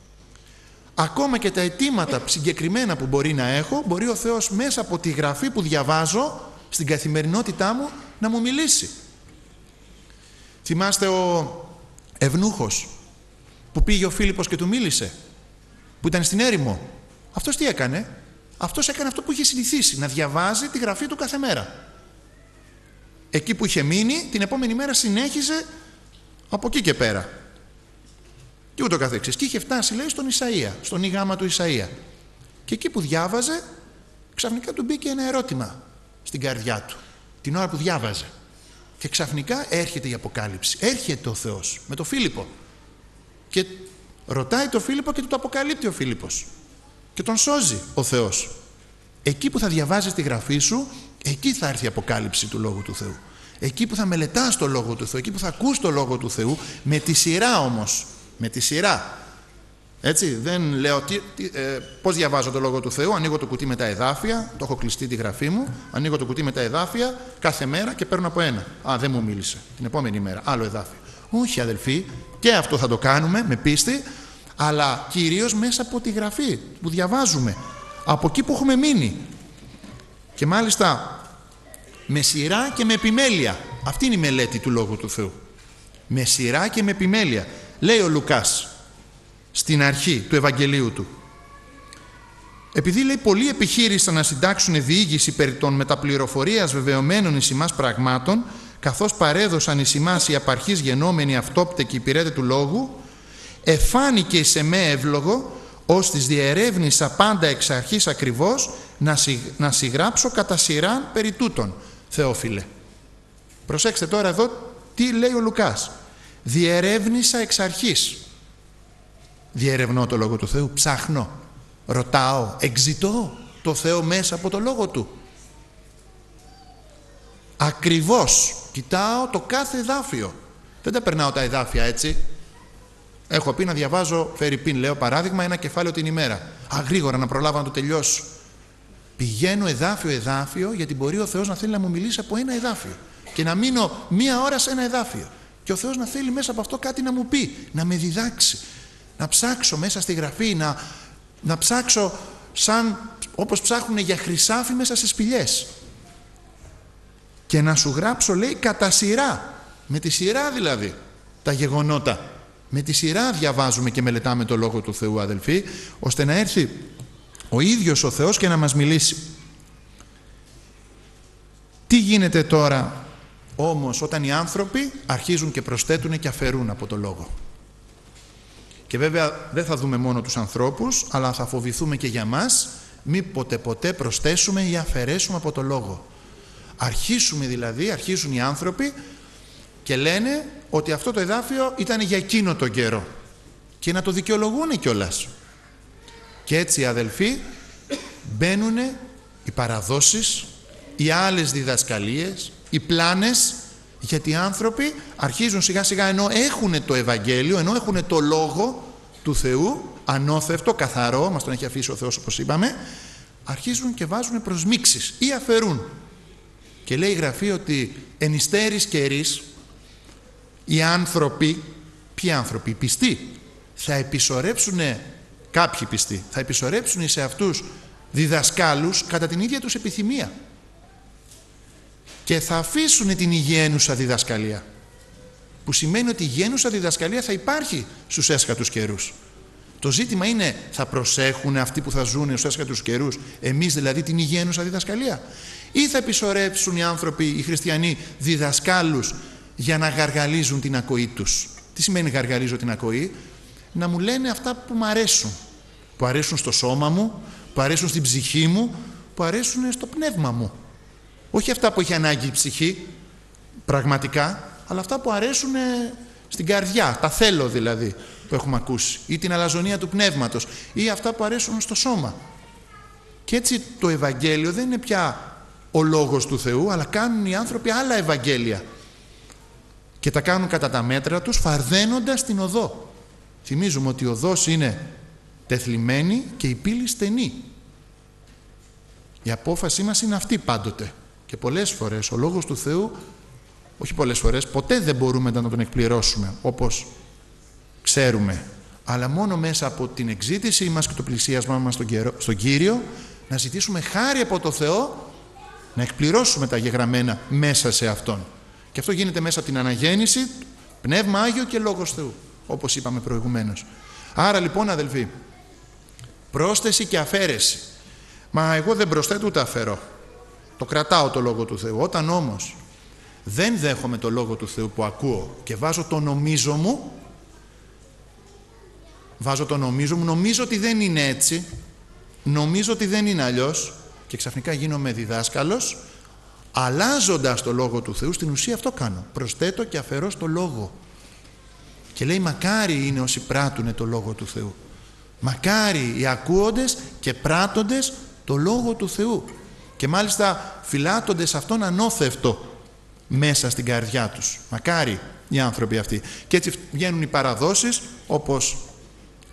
Ακόμα και τα αιτήματα συγκεκριμένα που μπορεί να έχω, μπορεί ο Θεός μέσα από τη Γραφή που διαβάζω στην καθημερινότητά μου να μου μιλήσει. Θυμάστε ο Ευνούχος που πήγε ο Φίλιππος και του μίλησε, που ήταν στην έρημο? Αυτός τι έκανε? Αυτός έκανε αυτό που είχε συνηθίσει, να διαβάζει τη Γραφή του κάθε μέρα. Εκεί που είχε μείνει, την επόμενη μέρα συνέχιζε από εκεί και πέρα. Και ούτω καθεξής. Και είχε φτάσει, λέει, στον Ισαΐα, στον Ι γάμα του Ισαΐα. Και εκεί που διάβαζε, ξαφνικά του μπήκε ένα ερώτημα στην καρδιά του, την ώρα που διάβαζε. Και ξαφνικά έρχεται η Αποκάλυψη. Έρχεται ο Θεός με τον Φίλιππο. Και ρωτάει τον Φίλιππο και του το αποκαλύπτει ο Φίλιππος. Και τον σώζει ο Θεός. Εκεί που θα διαβάζεις τη Γραφή σου, εκεί θα έρθει η αποκάλυψη του Λόγου του Θεού. Εκεί που θα μελετάς το Λόγο του Θεού, εκεί που θα ακούς το Λόγο του Θεού, με τη σειρά όμως. Με τη σειρά. Έτσι, δεν λέω τι, τι, ε, πώς διαβάζω το Λόγο του Θεού. Ανοίγω το κουτί με τα εδάφια, το έχω κλειστεί τη γραφή μου. Ανοίγω το κουτί με τα εδάφια κάθε μέρα και παίρνω από ένα. Α, δεν μου μίλησε. Την επόμενη μέρα, άλλο εδάφιο. Όχι, αδελφοί, και αυτό θα το κάνουμε με πίστη, αλλά κυρίως μέσα από τη γραφή που διαβάζουμε, από εκεί που έχουμε μείνει. Και μάλιστα με σειρά και με επιμέλεια. Αυτή είναι η μελέτη του Λόγου του Θεού. Με σειρά και με επιμέλεια. Λέει ο Λουκάς στην αρχή του Ευαγγελίου του. Επειδή, λέει, πολλοί επιχείρησαν να συντάξουν διήγηση περί των μεταπληροφορίας βεβαιωμένων εις ημάς πραγμάτων, καθώς παρέδωσαν εις ημάς οι απαρχής γενόμενοι αυτόπτεκοι υπηρέτε του Λόγου, εφάνηκε σε με εύλογο, ως της διερεύνησα πάντα εξ αρχής ακριβώς, να, συγ, να συγγράψω κατά σειράν περί τούτων, Θεόφιλε. Προσέξτε τώρα εδώ τι λέει ο Λουκάς. Διερεύνησα εξ αρχής. Διερευνώ το Λόγο του Θεού, ψάχνω, ρωτάω, εξητώ το Θεό μέσα από το Λόγο Του. Ακριβώς κοιτάω το κάθε εδάφιο. Δεν τα περνάω τα εδάφια έτσι. Έχω πει να διαβάζω, φερειπίν λέω παράδειγμα, ένα κεφάλαιο την ημέρα. Α, γρήγορα να προλάβω να το τελειώσω. Πηγαίνω εδάφιο εδάφιο, γιατί μπορεί ο Θεός να θέλει να μου μιλήσει από ένα εδάφιο και να μείνω μία ώρα σε ένα εδάφιο και ο Θεός να θέλει μέσα από αυτό κάτι να μου πει, να με διδάξει, να ψάξω μέσα στη γραφή, να, να ψάξω σαν όπως ψάχνουν για χρυσάφι μέσα στις σπηλιές και να σου γράψω, λέει, κατά σειρά, με τη σειρά δηλαδή τα γεγονότα, με τη σειρά διαβάζουμε και μελετάμε το Λόγο του Θεού, αδελφοί, ώστε να έρθει ο ίδιος ο Θεός και να μας μιλήσει. Τι γίνεται τώρα όμως όταν οι άνθρωποι αρχίζουν και προσθέτουν και αφαιρούν από το Λόγο? Και βέβαια δεν θα δούμε μόνο τους ανθρώπους, αλλά θα φοβηθούμε και για μας μήποτε ποτέ προσθέσουμε ή αφαιρέσουμε από το Λόγο. Αρχίσουμε δηλαδή, αρχίζουν οι άνθρωποι και λένε ότι αυτό το εδάφιο ήταν για εκείνο τον καιρό και να το δικαιολογούν κιόλας. Και έτσι, αδελφοί, μπαίνουν οι παραδόσεις, οι άλλες διδασκαλίες, οι πλάνες, γιατί οι άνθρωποι αρχίζουν σιγά σιγά, ενώ έχουν το Ευαγγέλιο, ενώ έχουν το Λόγο του Θεού ανώθευτο, καθαρό, μας τον έχει αφήσει ο Θεός όπως είπαμε, αρχίζουν και βάζουν προσμίξεις ή αφαιρούν. Και λέει η Γραφή ότι εν υστέρης καιρής οι άνθρωποι, ποιοι άνθρωποι, οι πιστοί, θα επισορέψουν, κάποιοι πιστοί, θα επισορέψουν σε αυτούς διδασκάλους κατά την ίδια τους επιθυμία και θα αφήσουν την υγιένουσα διδασκαλία, που σημαίνει ότι η υγιένουσα διδασκαλία θα υπάρχει στους έσχατους καιρούς. Το ζήτημα είναι, θα προσέχουν αυτοί που θα ζουν στους έσχατους καιρούς, εμείς δηλαδή, την υγιένουσα διδασκαλία, ή θα επισορέψουν οι άνθρωποι, οι χριστιανοί, διδασκάλους για να γαργαλίζουν την ακοή τους? Τι σημαίνει γαργαλίζω την ακοή? Να μου λένε αυτά που μου αρέσουν, που αρέσουν στο σώμα μου, που αρέσουν στην ψυχή μου, που αρέσουν στο πνεύμα μου. Όχι αυτά που έχει ανάγκη η ψυχή πραγματικά, αλλά αυτά που αρέσουν στην καρδιά, τα θέλω δηλαδή που έχουμε ακούσει, ή την αλαζονία του πνεύματος, ή αυτά που αρέσουν στο σώμα. Και έτσι το Ευαγγέλιο δεν είναι πια ο Λόγος του Θεού, αλλά κάνουν οι άνθρωποι άλλα Ευαγγέλια και τα κάνουν κατά τα μέτρα τους, φαρδένοντας την οδό. Θυμίζουμε ότι η οδός είναι τεθλιμμένη και η πύλη στενή. Η απόφασή μας είναι αυτή πάντοτε. Και πολλές φορές ο Λόγος του Θεού, όχι πολλές φορές, ποτέ δεν μπορούμε να τον εκπληρώσουμε όπως ξέρουμε, αλλά μόνο μέσα από την εξήτησή μας και το πλησίασμά μας στον, καιρο, στον Κύριο, να ζητήσουμε χάρη από το Θεό να εκπληρώσουμε τα γεγραμμένα μέσα σε Αυτόν. Και αυτό γίνεται μέσα από την αναγέννηση, Πνεύμα Άγιο και Λόγος Θεού, όπως είπαμε προηγουμένως. Άρα λοιπόν, αδελφοί, πρόσθεση και αφαίρεση. Μα εγώ δεν προσθέτω ούτε αφαιρώ. Το κρατάω το Λόγο του Θεού. Όταν όμως δεν δέχομαι το Λόγο του Θεού που ακούω και βάζω το νομίζω μου, βάζω το νομίζω μου, νομίζω ότι δεν είναι έτσι, νομίζω ότι δεν είναι αλλιώς και ξαφνικά γίνομαι διδάσκαλος, αλλάζοντας το Λόγο του Θεού, στην ουσία αυτό κάνω. Προσθέτω και αφαιρώ στο Λόγο. Και λέει μακάρι είναι όσοι πράττουν το Λόγο του Θεού. Μακάρι οι ακούοντες και πράττοντες το Λόγο του Θεού. Και μάλιστα φυλάττοντες αυτόν ανώθευτο μέσα στην καρδιά τους. Μακάρι οι άνθρωποι αυτοί. Και έτσι βγαίνουν οι παραδόσεις, όπως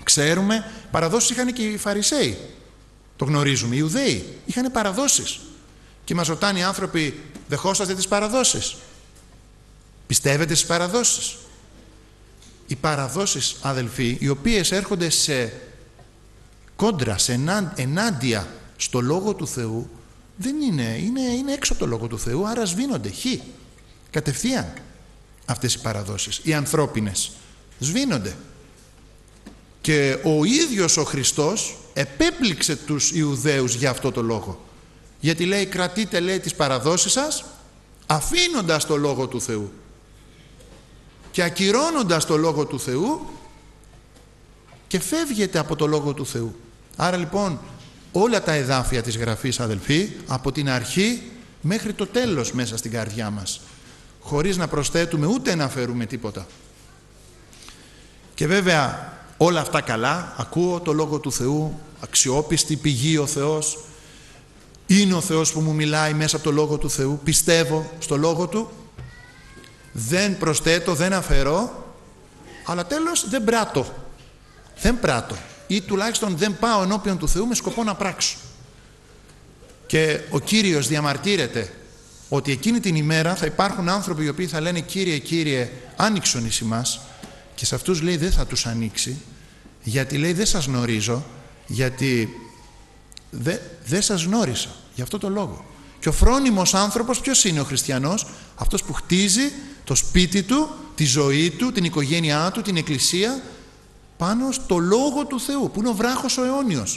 Ξέρουμε, παραδόσεις είχαν και οι Φαρισαίοι. Το γνωρίζουμε, οι Ιουδαίοι είχαν παραδόσεις. Και μας ρωτάνε οι άνθρωποι, δεχόσαστε τις παραδόσεις? Πιστεύετε στις παραδόσεις? Οι παραδόσεις, αδελφοί, οι οποίες έρχονται σε κόντρα, σε ενάντια στο Λόγο του Θεού, δεν είναι, είναι, είναι έξω από το Λόγο του Θεού, άρα σβήνονται, χ, κατευθείαν αυτές οι παραδόσεις, οι ανθρώπινες, σβήνονται. Και ο ίδιος ο Χριστός επέπληξε τους Ιουδαίους για αυτό το λόγο. Γιατί λέει, κρατείτε, λέει, τις παραδόσεις σας, αφήνοντας το Λόγο του Θεού και ακυρώνοντας το Λόγο του Θεού, και φεύγετε από το Λόγο του Θεού. Άρα λοιπόν όλα τα εδάφια της Γραφής, αδελφοί, από την αρχή μέχρι το τέλος μέσα στην καρδιά μας, χωρίς να προσθέτουμε ούτε να αφαιρούμε τίποτα. Και βέβαια όλα αυτά καλά, ακούω το Λόγο του Θεού, αξιόπιστη πηγή ο Θεός, είναι ο Θεός που μου μιλάει μέσα από το Λόγο του Θεού, πιστεύω στο Λόγο Του, δεν προσθέτω, δεν αφαιρώ, αλλά τέλος δεν πράττω, δεν πράττω ή τουλάχιστον δεν πάω ενώπιον του Θεού με σκοπό να πράξω. Και ο Κύριος διαμαρτύρεται ότι εκείνη την ημέρα θα υπάρχουν άνθρωποι οι οποίοι θα λένε, Κύριε, Κύριε, άνοιξον εις ημάς, και σε αυτούς λέει δεν θα τους ανοίξει, γιατί λέει δεν σας γνωρίζω, γιατί δεν δε σας γνώρισα, γι' αυτό το λόγο. Και ο φρόνιμος άνθρωπος ποιος είναι ο χριστιανός? Αυτός που χτίζει το σπίτι του, τη ζωή του, την οικογένειά του, την εκκλησία πάνω στο Λόγο του Θεού, που είναι ο βράχος ο αιώνιος.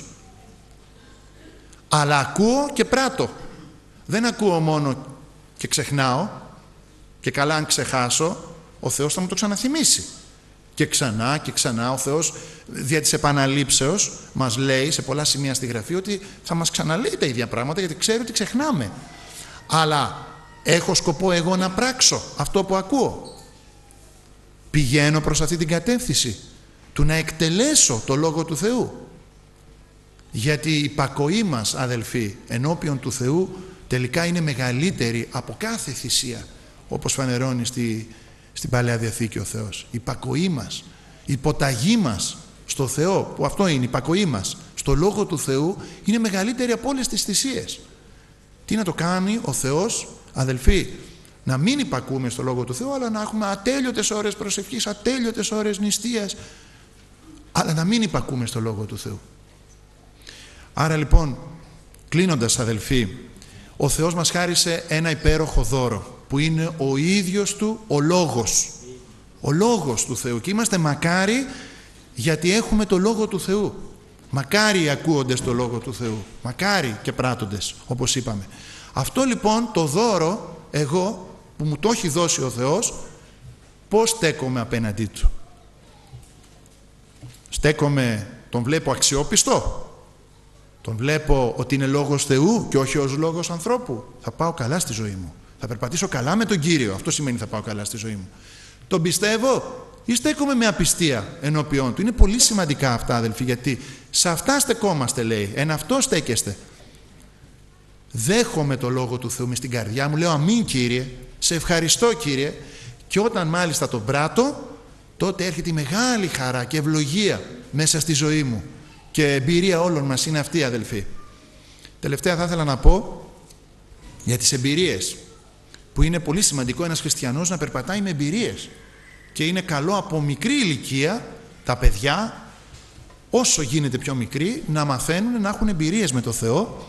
Αλλά ακούω και πράττω. Δεν ακούω μόνο και ξεχνάω, και καλά αν ξεχάσω ο Θεός θα μου το ξαναθυμίσει. Και ξανά και ξανά ο Θεός δια της επαναλήψεως μας λέει σε πολλά σημεία στη Γραφή ότι θα μας ξαναλέει τα ίδια πράγματα, γιατί ξέρει ότι ξεχνάμε. Αλλά έχω σκοπό εγώ να πράξω αυτό που ακούω? Πηγαίνω προς αυτή την κατεύθυνση του να εκτελέσω το Λόγο του Θεού? Γιατί η υπακοή μας, αδελφοί, ενώπιον του Θεού τελικά είναι μεγαλύτερη από κάθε θυσία, όπως φανερώνει στη, στην Παλαιά Διαθήκη ο Θεός. Η υπακοή μας, η υποταγή μας στο Θεό, που αυτό είναι η υπακοή μας στο Λόγο του Θεού, είναι μεγαλύτερη από όλες τις θυσίες. Τι να το κάνει ο Θεός, αδελφοί? Να μην υπακούμε στο Λόγο του Θεού, αλλά να έχουμε ατέλειωτες ώρες προσευχής, ατέλειωτες ώρες νηστείας, αλλά να μην υπακούμε στο Λόγο του Θεού. Άρα λοιπόν, κλείνοντας, αδελφοί, ο Θεός μας χάρισε ένα υπέροχο δώρο, που είναι ο ίδιος Του ο Λόγος, ο Λόγος του Θεού, και είμαστε μακάρι γιατί έχουμε το Λόγο του Θεού. Μακάρι οι ακούοντες το Λόγο του Θεού, μακάρι και πράττοντες, όπως είπαμε. Αυτό λοιπόν το δώρο, εγώ που μου το έχει δώσει ο Θεός, πώς στέκομαι απέναντί Του? Στέκομαι, τον βλέπω αξιόπιστο? Τον βλέπω ότι είναι λόγος Θεού και όχι ως λόγος ανθρώπου? Θα πάω καλά στη ζωή μου, θα περπατήσω καλά με τον Κύριο. Αυτό σημαίνει θα πάω καλά στη ζωή μου. Τον πιστεύω ή στέκομαι με απιστία ενώπιόν Του? Είναι πολύ σημαντικά αυτά, αδελφοί, γιατί σε αυτά στεκόμαστε, λέει, εν αυτό στέκεστε. Δέχομαι το Λόγο του Θεού μες στην καρδιά μου, λέω αμήν, Κύριε, σε ευχαριστώ, Κύριε, και όταν μάλιστα τον πράττω, τότε έρχεται η μεγάλη χαρά και ευλογία μέσα στη ζωή μου. Και εμπειρία όλων μας είναι αυτή, αδελφοί. Τελευταία θα ήθελα να πω για τις εμπειρίες, που είναι πολύ σημαντικό ένας χριστιανός να περπατάει με εμπειρίες, και είναι καλό από μικρή ηλικία τα παιδιά, όσο γίνεται πιο μικροί, να μαθαίνουν να έχουν εμπειρίες με το Θεό.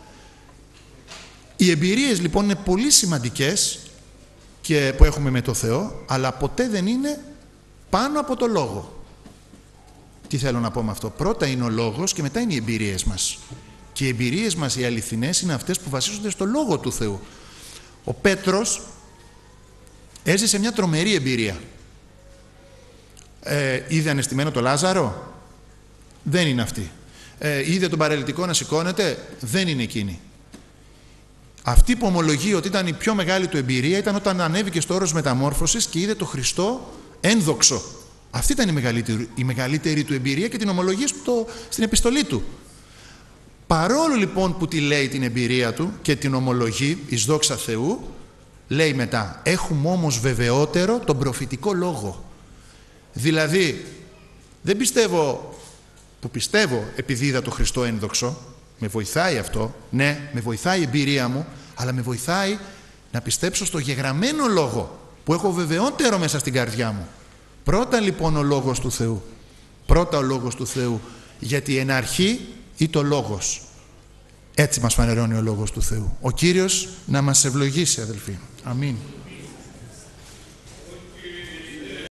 Οι εμπειρίες λοιπόν είναι πολύ σημαντικές και που έχουμε με το Θεό, αλλά ποτέ δεν είναι πάνω από το Λόγο. Τι θέλω να πω με αυτό? Πρώτα είναι ο Λόγος και μετά είναι οι εμπειρίες μας. Και οι εμπειρίες μας οι αληθινές είναι αυτές που βασίζονται στο Λόγο του Θεού. Ο Πέτρος έζησε μια τρομερή εμπειρία. Ε, είδε αναισθημένο το Λάζαρο? Δεν είναι αυτή. Ε, είδε τον παραλυτικό να σηκώνεται? Δεν είναι εκείνη. Αυτή που ομολογεί ότι ήταν η πιο μεγάλη του εμπειρία ήταν όταν ανέβηκε στο όρος μεταμόρφωσης και είδε το Χριστό ένδοξο. Αυτή ήταν η μεγαλύτερη, η μεγαλύτερη του εμπειρία και την ομολογεί στο, στην επιστολή του. Παρόλο λοιπόν που τη λέει την εμπειρία του και την ομολογεί εις δόξα Θεού, λέει μετά, έχουμε όμως βεβαιότερο τον προφητικό λόγο. Δηλαδή, Δεν πιστεύω, που πιστεύω επειδή είδα το Χριστό ένδοξο, με βοηθάει αυτό, ναι, με βοηθάει η εμπειρία μου, αλλά με βοηθάει να πιστέψω στο γεγραμμένο λόγο που έχω βεβαιότερο μέσα στην καρδιά μου. Πρώτα λοιπόν ο Λόγος του Θεού. Πρώτα ο Λόγος του Θεού, γιατί εν αρχή ή το Λόγος. Έτσι μας φανερώνει ο Λόγος του Θεού. Ο Κύριος να μας ευλογήσει, αδελφοί. Αμήν.